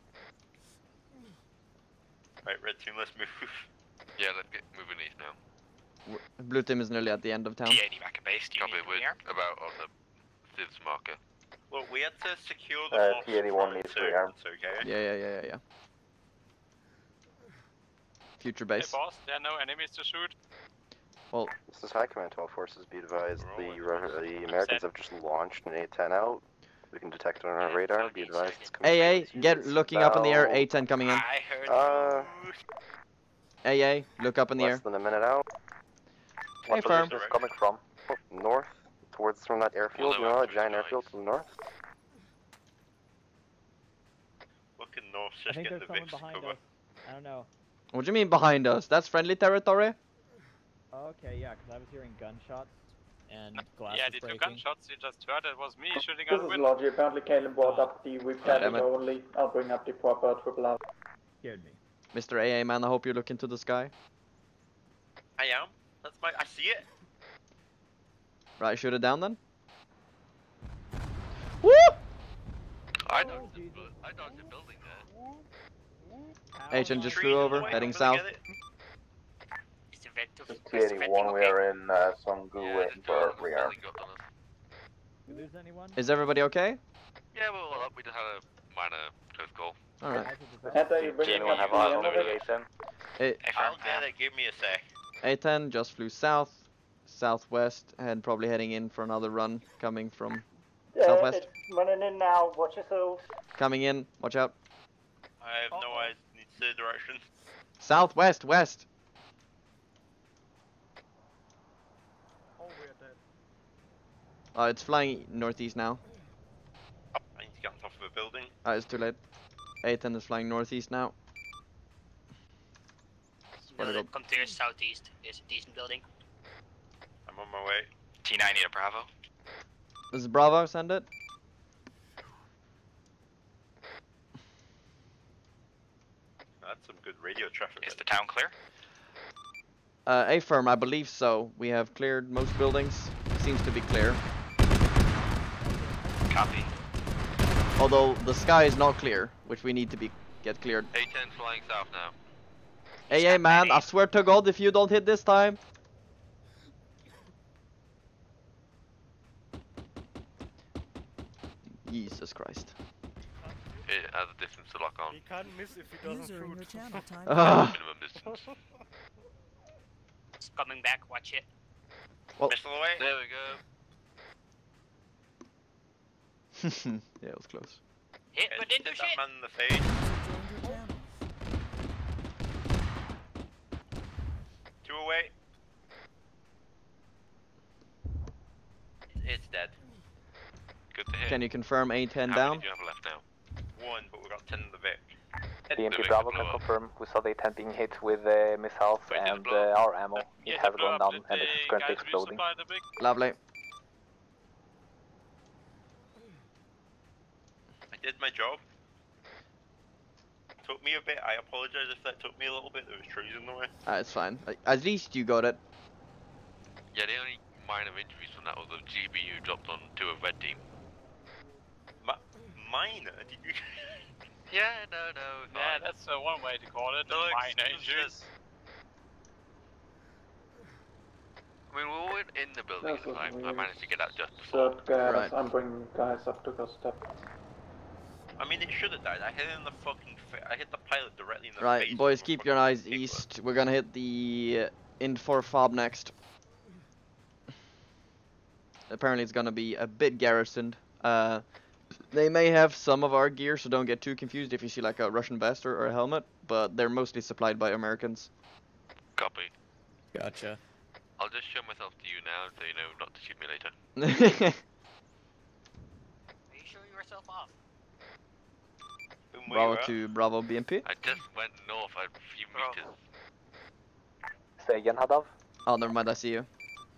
Right, red team, let's move. Yeah, let's get moving east now. Blue team is nearly at the end of town. T80 back at base. Do you Copy, need we're here? about on the Civs marker. Look, we had to secure the mosque T81 from needs rearm. insurgents, okay? Yeah. Future base. boss, there are no enemies to shoot. Well, This is High Command to all forces. Be advised, the Americans have just launched an A-10 out. We can detect it on our radar. Be advised, it's coming. AA, get looking up in the air. A10 coming in. I heard AA, look up in the Less air. than a minute out. Hey, firm. This is coming from? North, towards from that airfield. You know that giant airfield to the north? Looking north, I just think getting there's the someone Vix behind cover. us. I don't know. What do you mean behind us? That's friendly territory? Okay, yeah, because I was hearing gunshots and glass Yeah, was the two breaking. gunshots you just heard, it was me shooting This out is window. Logi. Apparently Kalen brought up the damn replanning it. only. I'll bring up the proper triple R. Scared me. Mr. AA man, I hope you look into the sky. I am. That's my. I see it. Right, shoot it down then. Woo! I dodged the building there. Agent just flew over, heading south. Is the Vector? This is T81, we are in Sungu waiting for rearm. Did you lose anyone? Is everybody okay? Yeah, we're all up. We just had a minor close call. Alright. Heather, you bring Anyone have eyes on the A10? I'll get it. Give me a sec. A10 just flew south, southwest, and probably heading in for another run coming from southwest. It's running in now. Watch yourselves. Coming in, watch out. I have no eyes. Need to see direction. Southwest, west. Oh, we're dead. It's flying northeast now. I need to get on top of a building. It's too late. A10 is flying northeast now. No, come to your southeast. It's a decent building. I'm on my way. T90 to Bravo. This is Bravo, send it. That's some good radio traffic. Is the town clear? A firm, I believe so. We have cleared most buildings. Seems to be clear. Copy. Although the sky is not clear, which we need to get cleared. A10 flying south now. AA man, I swear to God, if you don't hit this time. Jesus Christ. It has a distance to lock on. He can't miss if he doesn't User in your shoot. channel time. Minimum distance. It's coming back. Watch it. Well, Missile away. There we go. yeah, it was close. Hit, but didn't do Hit shit. that man in the face. 2 away. It's dead. Good to hear. Can you confirm A10 How many down? do you have left now? 1, but we got 10 in the Vic. BMP Bravo can confirm. We saw the 10 being hit with missiles and our ammo. It has gone down and it's currently exploding. Lovely. I did my job. Took me a bit. I apologise if that took me a little bit. There was trees in the way. It's fine. At least you got it. Yeah, the only minor injuries from that was the GBU dropped on to a red team. Minor? Did you? Yeah, no. Yeah, that's one way to call it. Minor injuries. I mean, we were in the building at the time. I managed to get out just before. Third guys, right. I'm bringing guys up to go step. I mean, it should have died. I hit it in the fucking face. I hit the pilot directly in the face. Right, boys, keep your eyes east. We're gonna hit the Int4 fob next. Apparently, it's gonna be a bit garrisoned. They may have some of our gear, so don't get too confused if you see like a Russian vest or a helmet, but they're mostly supplied by Americans. Copy. Gotcha. I'll just show myself to you now so you know not to shoot me later. Are you showing yourself off? Bravo to Bravo BMP. I just went north a few meters. Say again, Hadav? Oh, never mind, I see you.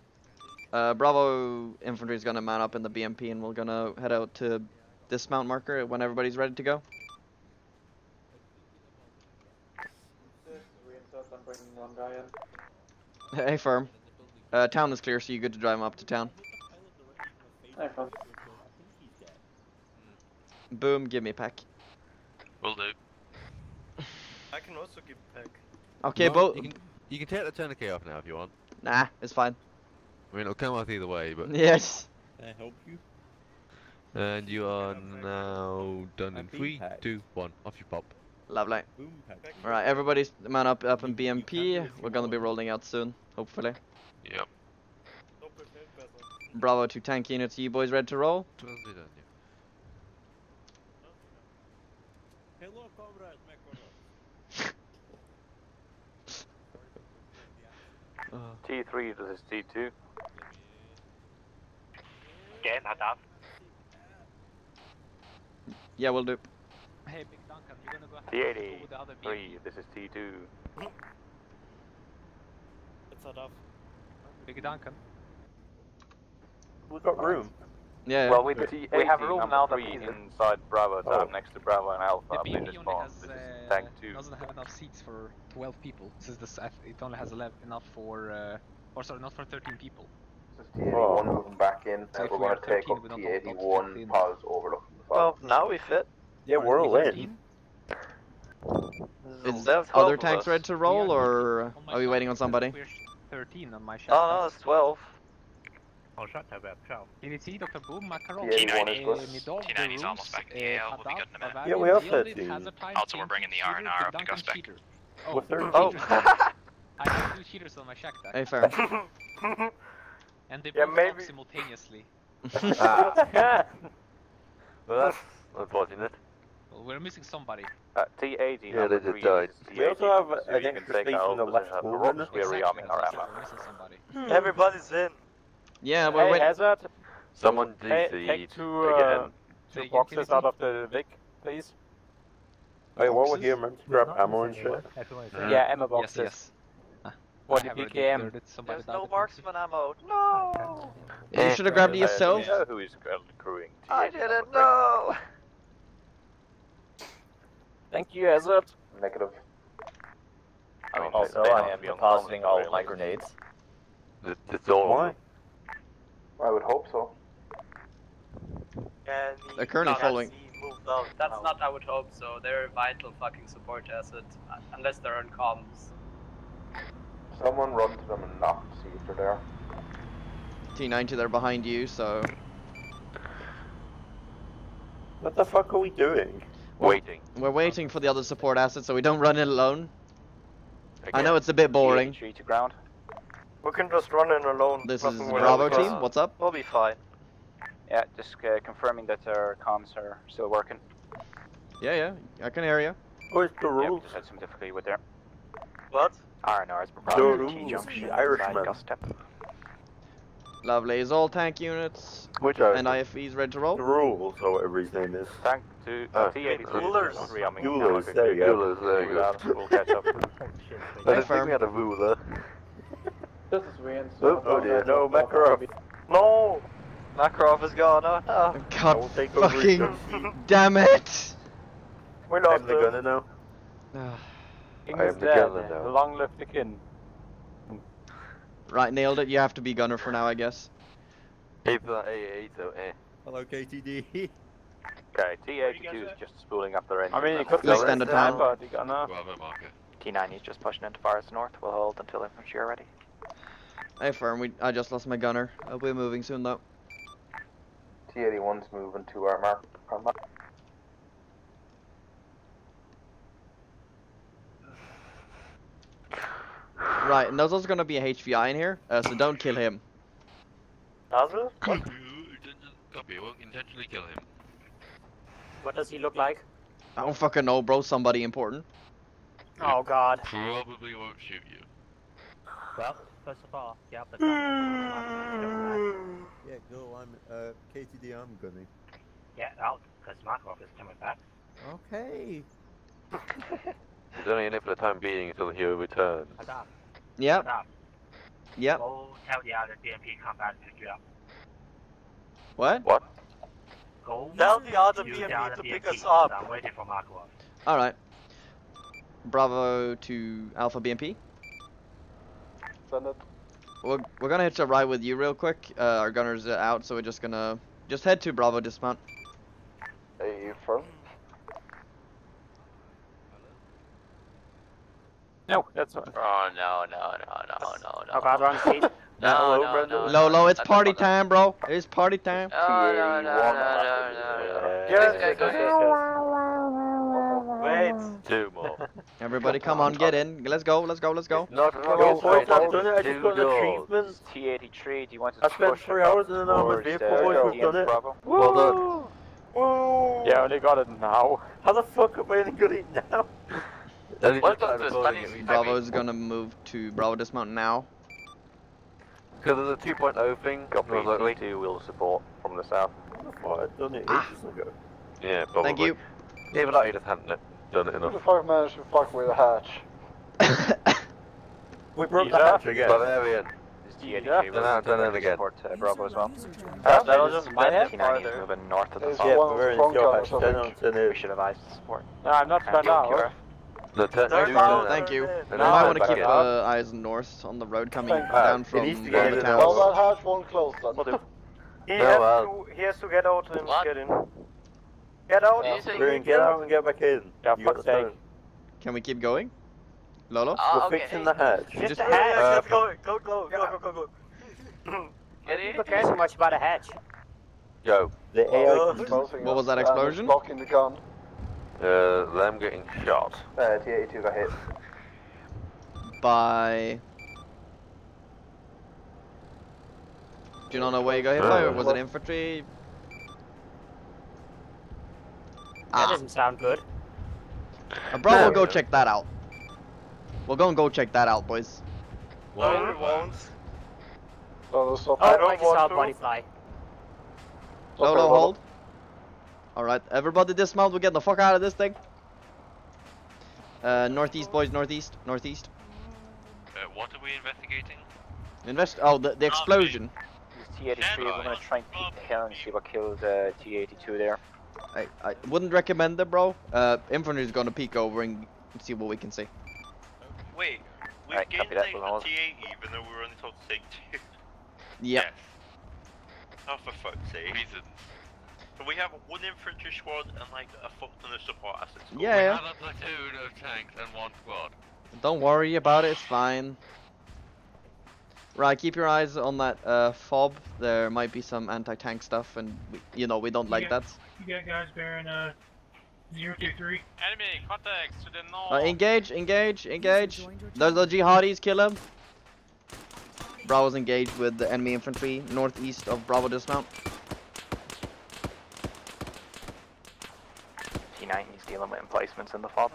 Bravo infantry is gonna man up in the BMP and we're gonna head out to dismount marker when everybody's ready to go. Hey, firm. Town is clear, so you're good to drive them up to town. Hey, firm. Boom, give me a pack. Will do. I can also give pack. Okay, both. You can take the tourniquet off now if you want. Nah, it's fine. I mean, it'll come off either way, but... Yes. Can I help you? And you are now done in 3, 2, 1. Off you pop. Lovely. Alright, everybody's man up in BMP. We're gonna be rolling out soon, hopefully. Yep. Bravo to tank units. You boys ready to roll? Totally done, yeah. Hello, comrade, T3, this is T2. Again, Hadav. Yeah, we'll do. Hey, Big Duncan, you're gonna go T80, with the other 3, this is T2. It's not off. Big Duncan. We've got room. Yeah. Well, we have room now that he's inside Bravo, so next to Bravo and Alpha. The Please BMP only respond. has, This is Tank 2. doesn't have enough seats for 12 people. Since it only has enough for, or sorry, not for 13 people. T81 moving back in. So if We're we going are to take 13, up we don't T81 pause overlooking the farm. Well, now we fit. Yeah, we're all in. 13? Is other tanks ready to roll, or are we waiting on somebody? We're 13 on my shot. Oh, no, it's 12. Oh, shut up, ciao. Unity, Dr. Boom, Macaron, T90's almost back in the AL. We'll be good in a minute. Yeah, we are 13. Also, we're bringing the R&R up to go spec. Oh, oh. I have 2 cheaters on my shack deck. Hey, fair. And they Yeah, both maybe- knock simultaneously. Well, that's unfortunate. Well, we're missing somebody. T80, Yeah, they just died. We also have an extra space on the left corner. We are rearming our ammo. We're missing somebody. Everybody's in. Yeah, we're waiting. Hazard, Someone take DC'd two again. Say boxes again, out of the Vic, please. Hey, while we're here, man, grab ammo and shit. Yeah, ammo Yes, boxes. yes. For I the have already PKM. cleared it. Somebody There's died no at marksman ammo. No! You should have grabbed it yourself. Who is crewing? I didn't know! Thank you, Hazard. Negative. Also, I am depositing all of my grenades. It's all. Why? I would hope so. They're currently following. That's not I would hope so. They're a vital fucking support asset, unless they're on comms. Someone run to them and knock to see if they're there. T90, they're behind you, so. What the fuck are we doing? Waiting. We're waiting for the other support assets so we don't run it alone. I know it's a bit boring. Retreat to ground. We can just run in alone. This is Nothing will Bravo happen. team. What's up? We'll be fine. Yeah, just confirming that our comms are still working. Yeah, I can hear you. Where's the rules? Yep, just had some difficulty with there. What? RNR's The rules. T-junction, Irishman. Gus step. Lovely. Is all tank units Which and IFVs ready to roll? The rules, or whatever his name is. Tank to T-82. Rulers. Rearming. Rulers, there you go. Rulers, there you go. We'll catch up. I didn't think we had a ruler. This is weird. Oh dear, no, Makarov. No! Makarov is gone, oh no. God fucking damn it! We lost the gunner now. I am the gunner now. Long live the king. Right, nailed it. You have to be gunner for now, I guess. Hello, Okay, KTD. T-82 is just spooling up their engine. I mean, you could extend the time. T-9 is just pushing into Forest North. We'll hold until infantry are ready. Hey, firm. I just lost my gunner. We're moving soon, though. T-81's moving to our mark. Right, and there's also gonna be a HVI in here, so don't kill him. Basil? Copy, we won't intentionally kill him. What does he look like? I don't fucking know, bro. Somebody important. Oh god. Probably won't shoot you. Well, first of all, you have the Yeah, go, I'm, KTD, I'm gunning. Yeah, out, because Markov is coming back. Okay. He's only in it for the time being until he returns. Adam. Yep. Adam. Yep. Go tell the other BMP come back and pick you up. What? What? Go tell the other to BMP to pick us up. I'm waiting for Markov. Alright. Bravo to Alpha BMP. Send it. We're gonna hitch a ride with you real quick. Our gunner's out, so we're just gonna head to Bravo dismount. Hey, firm. No, that's not. Oh, no. Oh god, wrong seat. No. Lolo, it's party time, bro. It's party time. No. Yes. Wait. Two more. Everybody, come on, get in. Let's go. Not I've done it. I just got an achievement. T-83, do you want to I spent 3 hours in an armored vehicle. Boys, we've done it. Well done. Woo! Yeah, only got it now. How the fuck am I only got it now? Bravo's gonna move to Bravo dismount now. Because there's a 2.0 thing. T-2 will support from the south. Oh, I've done it ages ago. Yeah, probably. Thank you. Even though you just hadn't done it enough. Who the fuck managed to fuck with a hatch? We broke the hatch again. Bavarian. T-83 will done it again. support Bravo as well. That'll just my head T-90 is farther. moving north of the There's south. Yeah, one Bavarian's front your gunners, hatch. I Then think. on to We should advise to support. No, I'm not turned out. Thank you. You might want to keep eyes north on the road coming down from Bravo town. Well, that hatch won't close then. He has to get out and get in. Get out! Get out and get back in. Yeah, You got fuck's the sake. turn. Can we keep going? Lolo? We're fixing the hatch. Just- the hatch. Go. Who cares so much about a hatch? Go. The AI Closing What was that and explosion? blocking the gun. Them getting shot. T-82 got hit. By... Do you not know where you got hit by, or was it infantry? That doesn't sound good. Bro, we'll go check that out. We're gonna go check that out, boys. No, we won't. So stuff. Oh, don't I just want saw a to. bunny fly. Lolo, hold. Alright, everybody dismount, we're getting the fuck out of this thing. Northeast, boys, northeast. What are we investigating? Oh, the explosion. T-83, we're going to try and peek the hill and see what killed T-82 there. I wouldn't recommend it, bro. Infantry's gonna peek over and see what we can see. Wait, we Alright, gained copy that, like we'll a hold. T80 even though we were only told to take 2. Yep. Oh, for fuck's sake. Reasons. So we have 1 infantry squad and like a fuck ton of support assets. Yeah, We yeah. have a platoon of tanks and 1 squad. Don't worry about it, it's fine. Right, keep your eyes on that fob. There might be some anti-tank stuff, and we don't like that. You got guys bearing 023. Enemy contacts to the north. Engage. There's the jihadis, kill them. Bravo's engaged with the enemy infantry northeast of Bravo dismount. T9 is dealing with emplacements in the fob.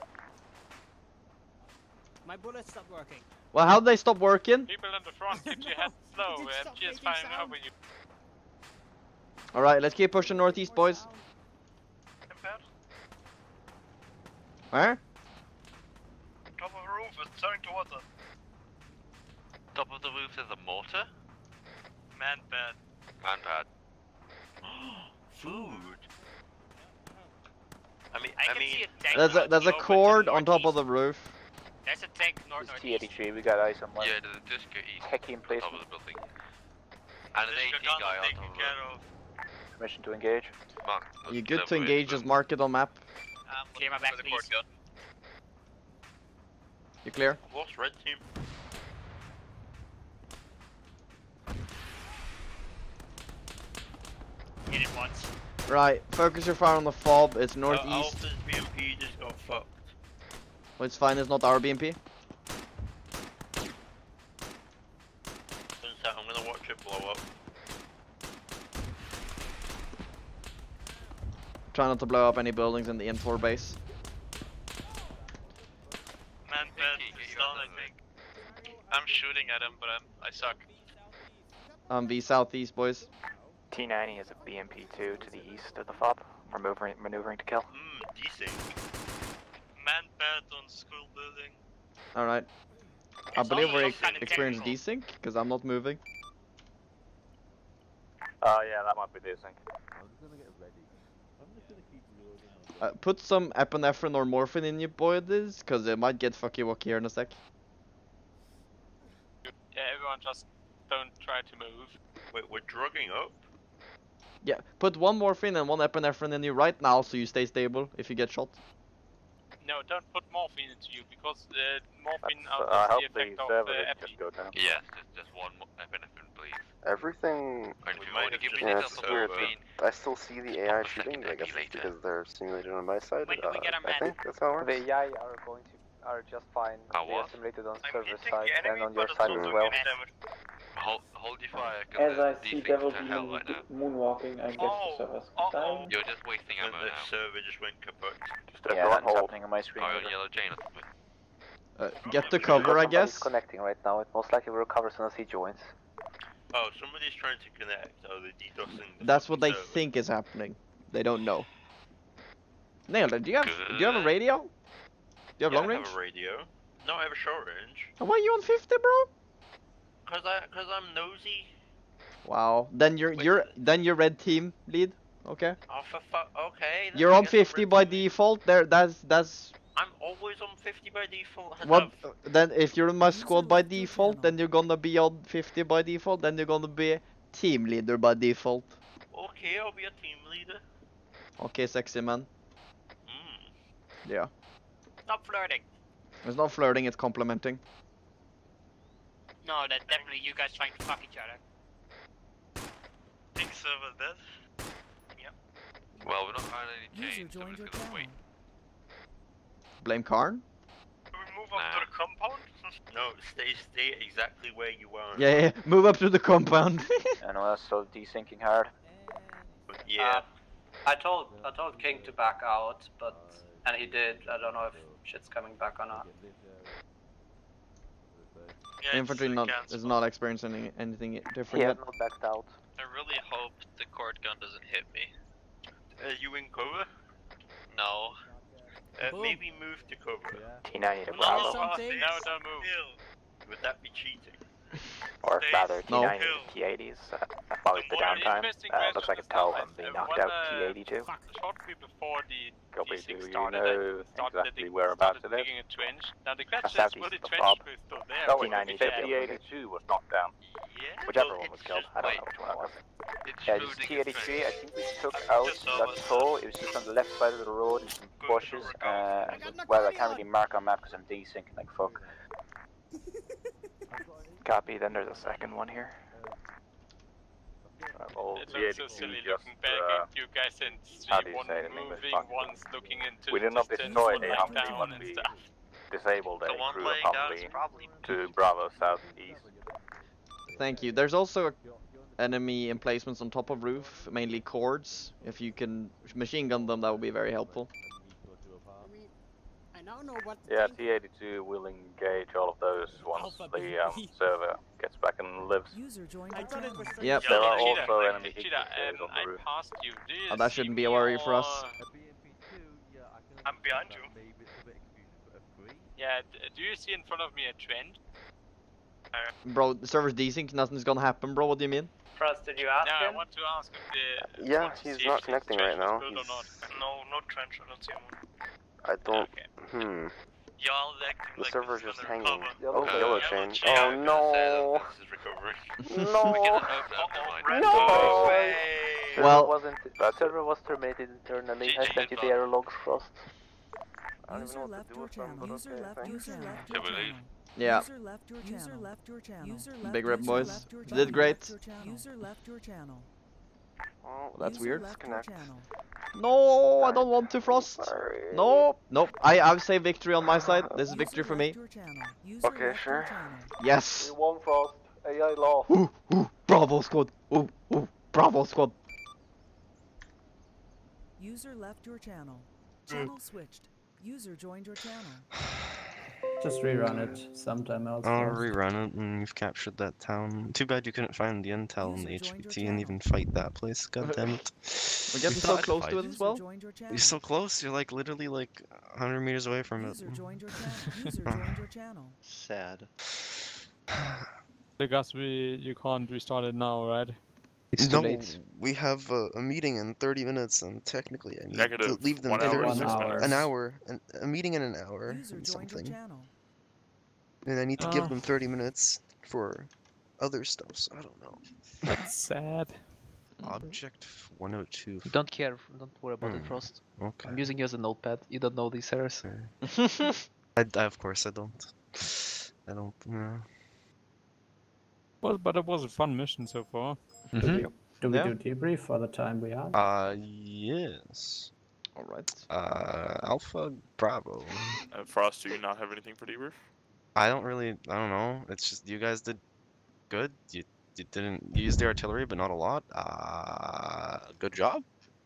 My bullets stopped working. Well, how'd they stop working? People in the front, keep your head slow. MG is firing over you. Alright, let's keep pushing northeast, boys. Where? Top of the roof is turning towards us. Top of the roof is a mortar? Man pad. Man pad. Food. I mean, see a tank. There's a cord on top of the roof. There's a tank north. T83, we got eyes on one. Yeah, there's a disco east. Techie in place. Top of the building. And an AT guy on top of it. Permission to engage. Mark. You good to engage, just mark it on map. Clear my back, please. You clear? Lost red team. Hit it once. Right, focus your fire on the fob, it's northeast. Alpha's BMP just got fucked. Well, it's fine, it's not our BMP. I'm gonna watch it blow up. Try not to blow up any buildings in the N4 base. Man bed is down, I think. I'm shooting at him, but I suck. V southeast, boys. T90 has a BMP2 to the east of the fob. We're maneuvering to kill. Desync. Man bed on school building. Alright. I believe we're experiencing desync, because I'm not moving. Oh yeah, that might be desync. Put some epinephrine or morphine in your boys, because it might get fucky wacky here in a sec. Yeah, everyone just don't try to move. Wait, we're drugging up? Yeah, put one morphine and one epinephrine in you right now so you stay stable if you get shot. No, don't put morphine into you, because morphine outdoes the effect of epi. Yes, just one epinephrine, please. Everything. Yeah, it's weird. I still see the AI shooting, but I guess it's because they're simulated on my side. I think that's how it works. The AI are just fine. They are simulated on server side and on your side as well. Hold your fire, As I see defense Devil to hell right now. moonwalking, I guess the server's dying. You're just wasting ammo now. The server just went kaput. Yeah, that's happening on my screen. Oh, yellow chain or something. Get to cover, I guess. Connecting right now. It most likely will recover as soon as he joins. Oh, somebody's trying to connect. Oh, they're DDoSing the That's what they server. think is happening. They don't know. Nailed it. Do you have a radio? Do you have long range? I have a radio. No, I have a short range. Why are you on 50, bro? Cause I'm nosy. Wow. Then you're red team lead. Okay. Oh, for okay. You're on 50 by default. That's. I'm always on 50 by default. What? Then if you're in my squad by default, then you're gonna be on 50 by default. Then you're gonna be team leader by default. Okay, I'll be a team leader. Okay, sexy man. Yeah. Stop flirting. It's not flirting. It's complimenting. No, that's definitely you guys trying to fuck each other. Big server dead. Yep. Well, we're not having any change, so we're just gonna wait. Blame Karn? Can we move up to the compound? No, stay exactly where you are. Yeah. Move up to the compound. I know that's still desyncing hard. Yeah. I told King to back out, and he did. I don't know if shit's coming back or not. Yeah, Infantry is not experiencing anything different. Yeah, yet. not backed out. I really hope the cord gun doesn't hit me. You in cover? No. Maybe move to cover. T90 to No, Bravo. no, don't move. Would that be cheating? Or rather, No. T90 to T80s. Follows the downtime. Looks like a tow on the knocked out T82. Shortly before the Copy, desync do you started, know started exactly whereabouts it is? digging a trench. Now the question is, southeast will the of the trench fob. be still there? No, T90 T82 was knocked down. Yeah. Whichever one was killed. I don't know which one it was. Yeah, just T83. I think we took out that tow. It was just on the left side of the road in some bushes. Well, I can't really mark on map because I'm desyncing like fuck. Copy. Then there's a second one here. It looks so silly looking back at you guys and how do you one say it in English? moving, one's looking into We did not distance, destroy one the lying Humvee, down but and we stuff. disabled a The one crew laying of down is Humvee probably to Bravo southeast. Thank you. There's also enemy emplacements on top of roof, mainly cords. If you can machine gun them, that would be very helpful. I now know what. Yeah, T82 will engage all of those once the server gets back and lives. User joined. Yep. There are also enemy I passed you. Oh, that shouldn't be a worry for us. I'm behind you. Yeah, do you see in front of me a trend? Bro, the server's desync, nothing's gonna happen, bro. What do you mean? Frost, did you ask Yeah, him? I want to ask if the... Yeah, he's not connecting right now. No, no trench, I don't see him. I don't. Y'all acting The server's just hanging. Yellow Yellow chain. Oh no! No! No! Well, That server was terminated internally. I sent you the error logs, Frost. I don't even User know what left to do your with them, channel. but User okay, left thanks. your channel. Yeah. User left your channel. User left your channel. User left Big rip, user boys. left your Did channel. great. User left your channel. Oh, that's User weird. left your channel. No, I don't want to, Frost. No, nope. I've saved victory on my side. This is victory for me. Okay, sure. Yes. We won, Frost. AI lost. Ooh, bravo squad. Ooh, bravo squad. User left your channel. Channel switched. User joined your channel. Just rerun it sometime else. I'll rerun it and you've captured that town. Too bad you couldn't find the intel and the HVT and even fight that place. God damn it. We're getting so close to it as well. You're so close. You're like literally like 100 meters away from it. User joined your channel. User joined your channel. Sad. Because you can't restart it now, right? No, we have a meeting in 30 minutes, and technically I need to leave them 36 minutes. An hour, a meeting in an hour and something. And I need to give them 30 minutes for other stuff, so I don't know. That's sad. Object 102. Don't care, don't worry about it, Frost. Okay. I'm using you as a notepad, you don't know these errors. I of course I don't. I don't, Well, but it was a fun mission so far. Do we do debrief for the time we have? Yes. Alright. Alpha Bravo. Frost, do you not have anything for debrief? I don't know. It's just you guys did good. You didn't use the artillery, but not a lot. Good job.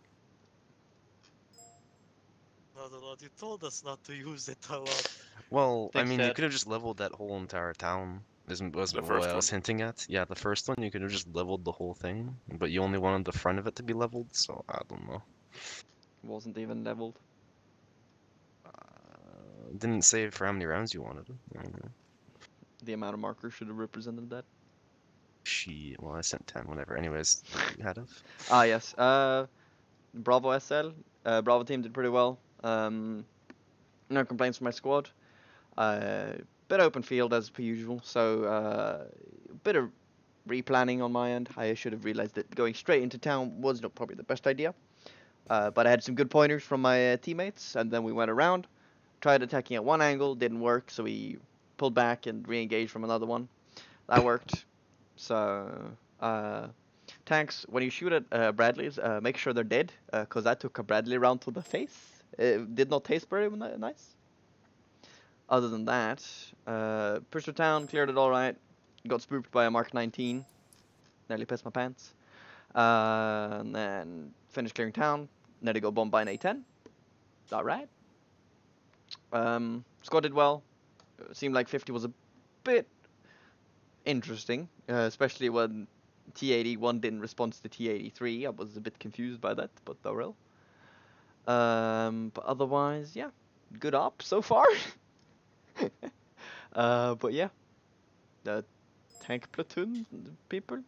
Not a lot. You told us not to use it a lot. Well, I mean, you could have just leveled that whole entire town. Was what I was hinting at. Yeah, the first one, you could have just leveled the whole thing, but you only wanted the front of it to be leveled, so I don't know. Wasn't even leveled. Didn't say for how many rounds you wanted. I don't know. The amount of markers should have represented that. Well, I sent 10, whatever. Anyways, you had of. Ah, yes. Bravo SL. Bravo team did pretty well. No complaints from my squad. Bit open field as per usual, so bit of replanning on my end. I should have realized that going straight into town was not probably the best idea. But I had some good pointers from my teammates, and then we went around, tried attacking at one angle, didn't work, so we pulled back and re-engaged from another one. That worked. So tanks, when you shoot at Bradleys, make sure they're dead, because I took a Bradley round to the face. It did not taste very nice. Other than that, pushed to town, cleared it all right. Got spooked by a Mark 19. Nearly pissed my pants. And then finished clearing town. Nearly got bombed by an A10. All right. Squad did well. Seemed like 50 was a bit interesting, especially when T81 didn't respond to the T83. I was a bit confused by that, but oh well. But otherwise, yeah, good op so far. But yeah, the tank platoon people.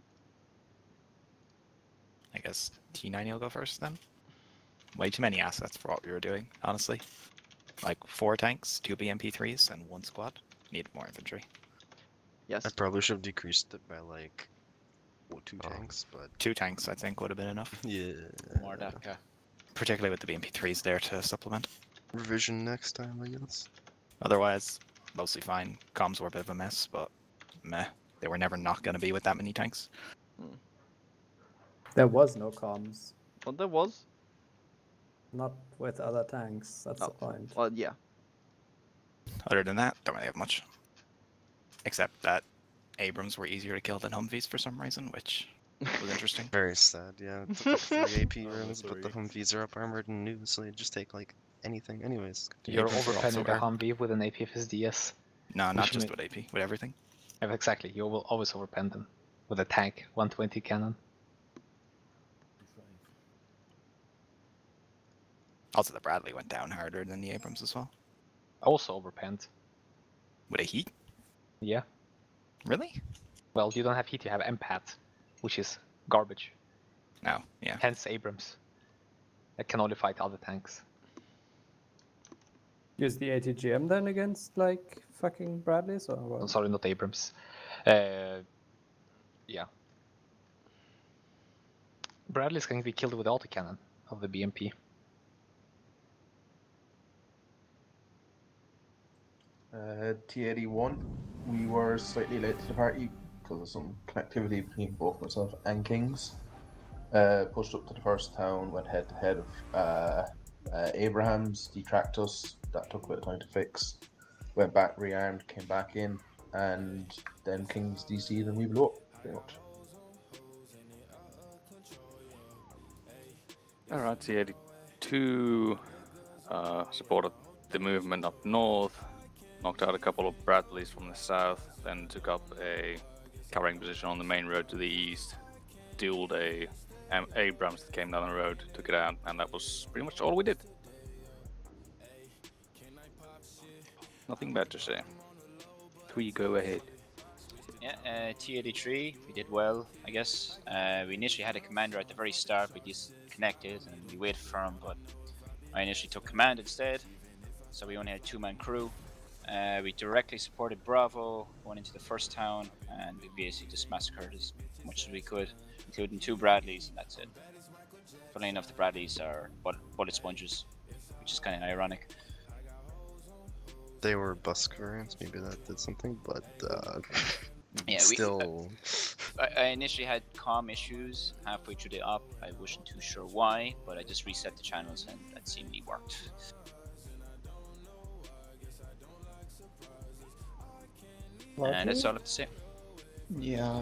I guess T90 will go first then. Way too many assets for what we were doing, honestly. Like 4 tanks, 2 BMP3s, and 1 squad. Need more infantry. Yes. I probably should have decreased it by like 2 tanks, but 2 tanks I think would have been enough. Yeah. More DACA. Particularly with the BMP3s there to supplement. Revision next time, I guess. Otherwise, mostly fine. Comms were a bit of a mess, but meh. They were never not going to be with that many tanks. There was no comms. Well, there was. Not with other tanks, that's the point. Well, yeah. Other than that, don't really have much. Except that Abrams were easier to kill than Humvees for some reason, which was interesting. Very sad, yeah. It took like 3 AP runs, but the Humvees are up armored and new, so they just take like anything anyways. You're overpenning a Humvee with an APFSDS. No, not just with AP, with everything. Yeah, exactly, you will always overpen them. With a tank, 120 cannon. Also, the Bradley went down harder than the Abrams as well. Also overpenned. With a heat? Yeah. Really? Well, you don't have heat, you have MPAT, which is garbage. No, yeah. Hence Abrams. That can only fight other tanks. Use the ATGM then against, like, fucking Bradleys, or what? Oh, sorry, not Abrams. Yeah. Bradley's going to be killed with autocannon of the BMP. T81, we were slightly late to the party because of some connectivity between both myself and Kings. Pushed up to the first town, went head to head of Abrahams, detracked us. That took a bit of time to fix. Went back, rearmed, came back in, and then Kings DC'd and we blew up, pretty much. Alright, T82 supported the movement up north, knocked out a couple of Bradleys from the south, then took up a covering position on the main road to the east, dueled a Abrams that came down the road, took it out, and that was pretty much all we did. Nothing bad to say. Twee, go ahead. Yeah, T83, we did well, I guess. We initially had a commander at the very start, we disconnected and we waited for him, but I initially took command instead, so we only had a 2-man crew. We directly supported Bravo, went into the first town, and we basically just massacred as much as we could, including 2 Bradleys, and that's it. Funnily enough, the Bradleys are bullet sponges, which is kind of ironic. They were Busk variants, maybe that did something, but yeah, still... I initially had comm issues halfway through the op. I wasn't too sure why, but I just reset the channels and that seemingly worked. And that's all I have to say. Yeah,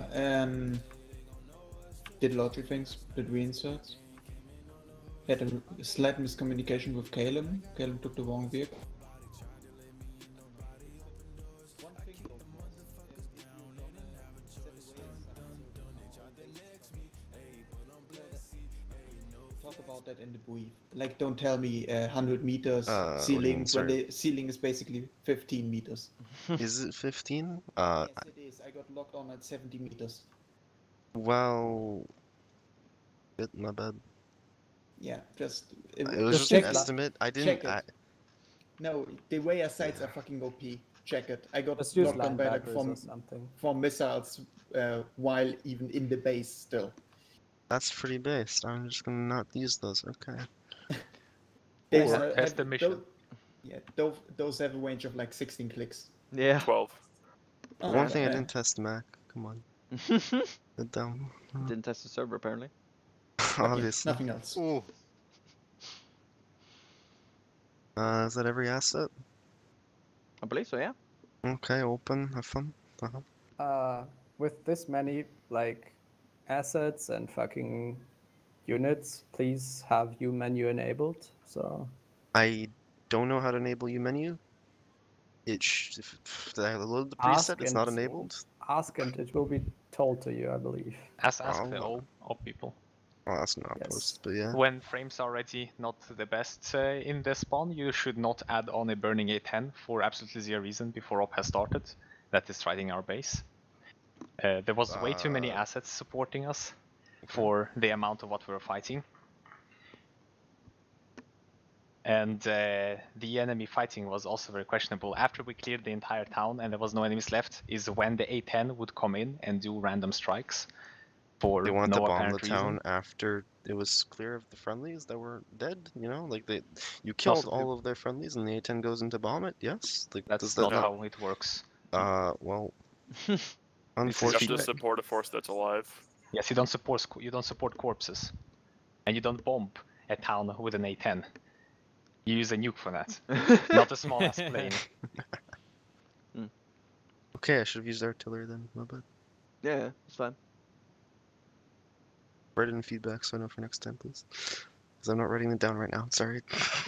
did lots of things, did reinserts. Had a slight miscommunication with Caleb. Caleb took the wrong vehicle. Talk about that in the brief. Like, don't tell me 100 meters ceiling when the ceiling is basically 15 meters. Is it 15? Yes, it is. I got locked on at 70 meters. Well, my bad. Yeah, just it was just an estimate. I didn't. No, the way our sights are fucking OP. Check it. I got just locked on by like from missiles while even in the base still. That's pretty based. I'm just gonna not use those. Okay. Test the mission. Those have a range of like 16 clicks. Yeah. 12. One thing I didn't test Mac. Come on. Good dumb. Didn't test the server apparently. Obviously. Nothing else. Ooh. Is that every asset? I believe so, yeah. Okay, open, have fun. With this many, like, assets and fucking units, please have U menu enabled, so... I don't know how to enable U menu. If I load the preset, it's not enabled. Ask and it will be told to you, I believe. Ask the all people. Well, that's not post, but yeah. When frames are already not the best in the spawn, you should not add on a burning A10 for absolutely zero reason before op has started. That is trying our base. There was way too many assets supporting us for the amount of what we were fighting. And the enemy fighting was also very questionable. After we cleared the entire town and there was no enemies left, is when the A10 would come in and do random strikes. They want to bomb the reason. town after it was clear of the friendlies that were dead, you know? Like, you killed all of their friendlies and the A10 goes in to bomb it, yes? Like, that's not how it works. Well... Unfortunately. You have to support a force that's alive. Yes, you don't support corpses. And you don't bomb a town with an A10. You use a nuke for that. Not a small ass plane. Okay, I should have used artillery then. My bad. Yeah, it's fine. Write it in feedback so I know for next time, please. Because I'm not writing it down right now. Sorry.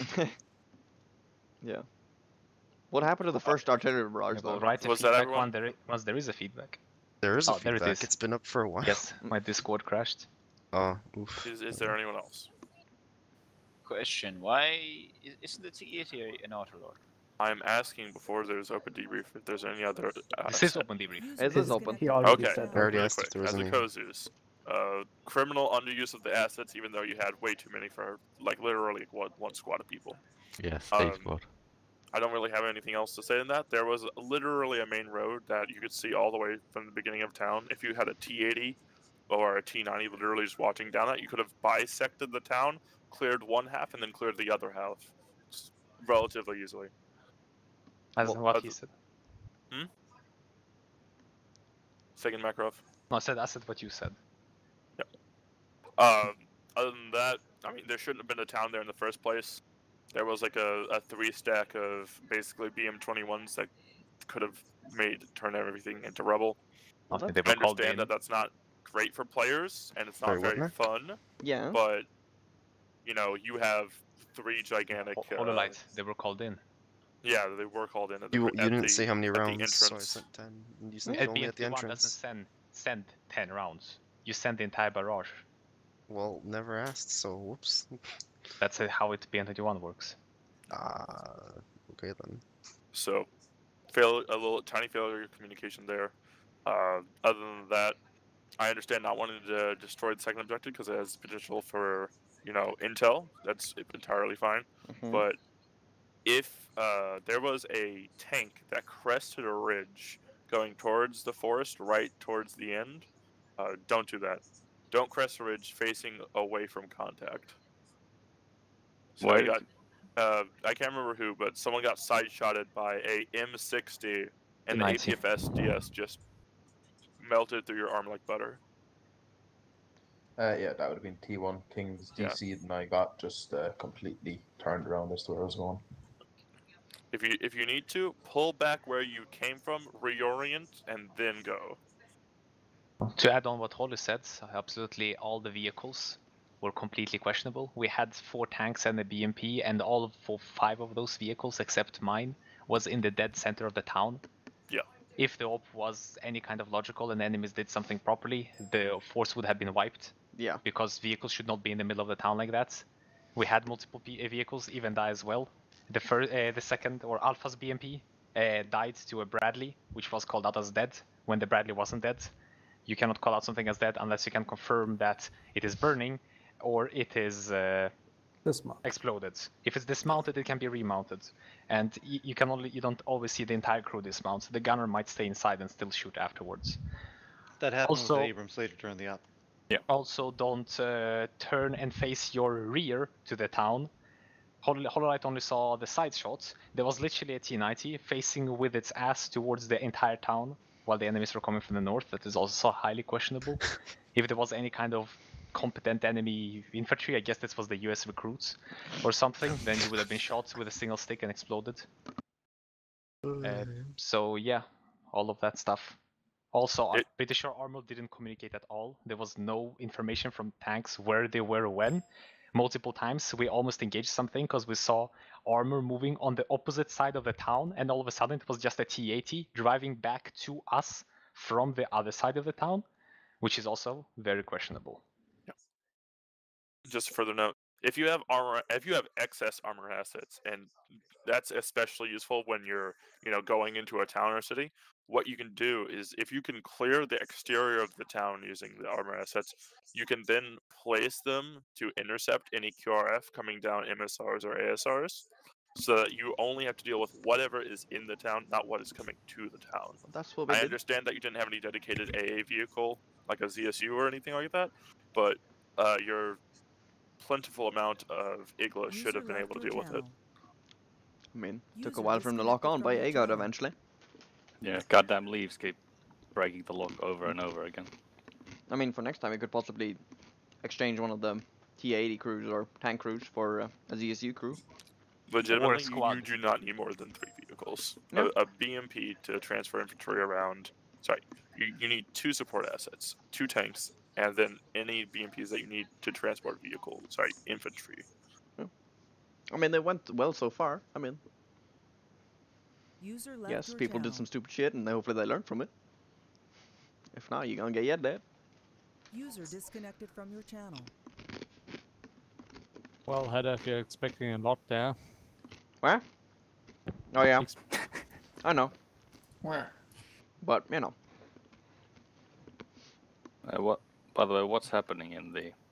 Yeah. What happened to the first artillery barrage though? Write a feedback once there is a feedback. There is a There feedback. it is. It's been up for a while. Yes, my Discord crashed. Oh, oof. Is there anyone else? Question: why isn't the T80 an auto-lord? I'm asking before there's open debrief if there's any other. This is open debrief. This is open. Okay. I already Really asked if quick, there was as any. a Kozus, criminal underuse of the assets, even though you had way too many for like literally one squad of people. Yes, state squad. I don't really have anything else to say in that. There was literally a main road that you could see all the way from the beginning of town. If you had a T80 or a T90 literally just watching down that, you could have bisected the town, cleared one half, and then cleared the other half relatively easily. As what he said. Second Makarov. No, I said what you said. Yep. Other than that, I mean, there shouldn't have been a town there in the first place. There was like a 3-stack of basically BM21s that could have turned everything into rubble. I understand that that's not great for players and it's not very fun. Yeah. But you know, you have 3 gigantic. Hololight, they were called in. Yeah, they were called in. You didn't say how many rounds, so I sent 10. And you said only at the entrance. Doesn't send 10 rounds. You send the entire barrage. Well, never asked, so whoops. That's how it BN21 works. Okay then. So, a little tiny failure of communication there. Other than that, I understand not wanting to destroy the second objective because it has potential for, you know, intel. That's entirely fine. But if there was a tank that crested a ridge going towards the forest, right towards the end, don't do that. Don't crest a ridge facing away from contact. So Why? I can't remember who, but someone got side-shotted by a M60, and the 90. APFS DS just melted through your arm like butter. Yeah, that would have been T1 Kings DC, and I got just completely turned around as to where I was going. If you need to, pull back where you came from, reorient, and then go. To add on what Holly said, absolutely all the vehicles were completely questionable. We had 4 tanks and a BMP, and all 5 of those vehicles, except mine, was in the dead center of the town. Yeah. If the op was any kind of logical and enemies did something properly, the force would have been wiped. Yeah. Because vehicles should not be in the middle of the town like that. We had multiple vehicles even die as well. The second, or Alpha's BMP, died to a Bradley, which was called out as dead when the Bradley wasn't dead. You cannot call out something as dead unless you can confirm that it is burning or it is exploded. If it's dismounted, it can be remounted, and you don't always see the entire crew dismount. The gunner might stay inside and still shoot afterwards. That happened with the Abrams later during the op. Yeah. Also, don't turn and face your rear to the town. Hololight only saw the side shots. There was literally a T90 facing with its ass towards the entire town, while the enemies were coming from the north. That is also highly questionable. If there was any kind of competent enemy infantry, I guess this was the US recruits or something, then you would have been shot with a single stick and exploded. So yeah, all of that stuff. Also, I'm pretty sure Armor didn't communicate at all. There was no information from tanks where they were when. Multiple times we almost engaged something because we saw Armor moving on the opposite side of the town, and all of a sudden it was just a T80 driving back to us from the other side of the town, which is also very questionable. Yeah. Just a further note, if you have excess armor assets, and that's especially useful when you're, you know, going into a town or city, what you can do is, if you can clear the exterior of the town using the armor assets, you can then place them to intercept any QRF coming down MSRs or ASRs, so that you only have to deal with whatever is in the town, not what is coming to the town. That's what we I did. understand that you didn't have any dedicated AA vehicle, like a ZSU or anything like that, but your plentiful amount of Igla should have been able to deal with it. I mean, took a while for him to lock on, but he got eventually. Yeah, goddamn leaves keep breaking the lock over and over again. I mean, for next time, we could possibly exchange one of the T80 crews or tank crews for a ZSU crew. Legitimately, you do not need more than 3 vehicles. vehicles. Yeah. A BMP to transfer infantry around. Sorry, you need 2 support assets, 2 tanks, and then any BMPs that you need to transport vehicle. Sorry, infantry. Yeah. I mean, they went well so far. I mean, User left yes, your people channel. did some stupid shit, and hopefully they learned from it. If not, you're gonna get yelled at. User disconnected from your channel. Well, Hedda, if you're expecting a lot there. Where? Oh yeah. I know. Where? But you know. What? By the way, what's happening in the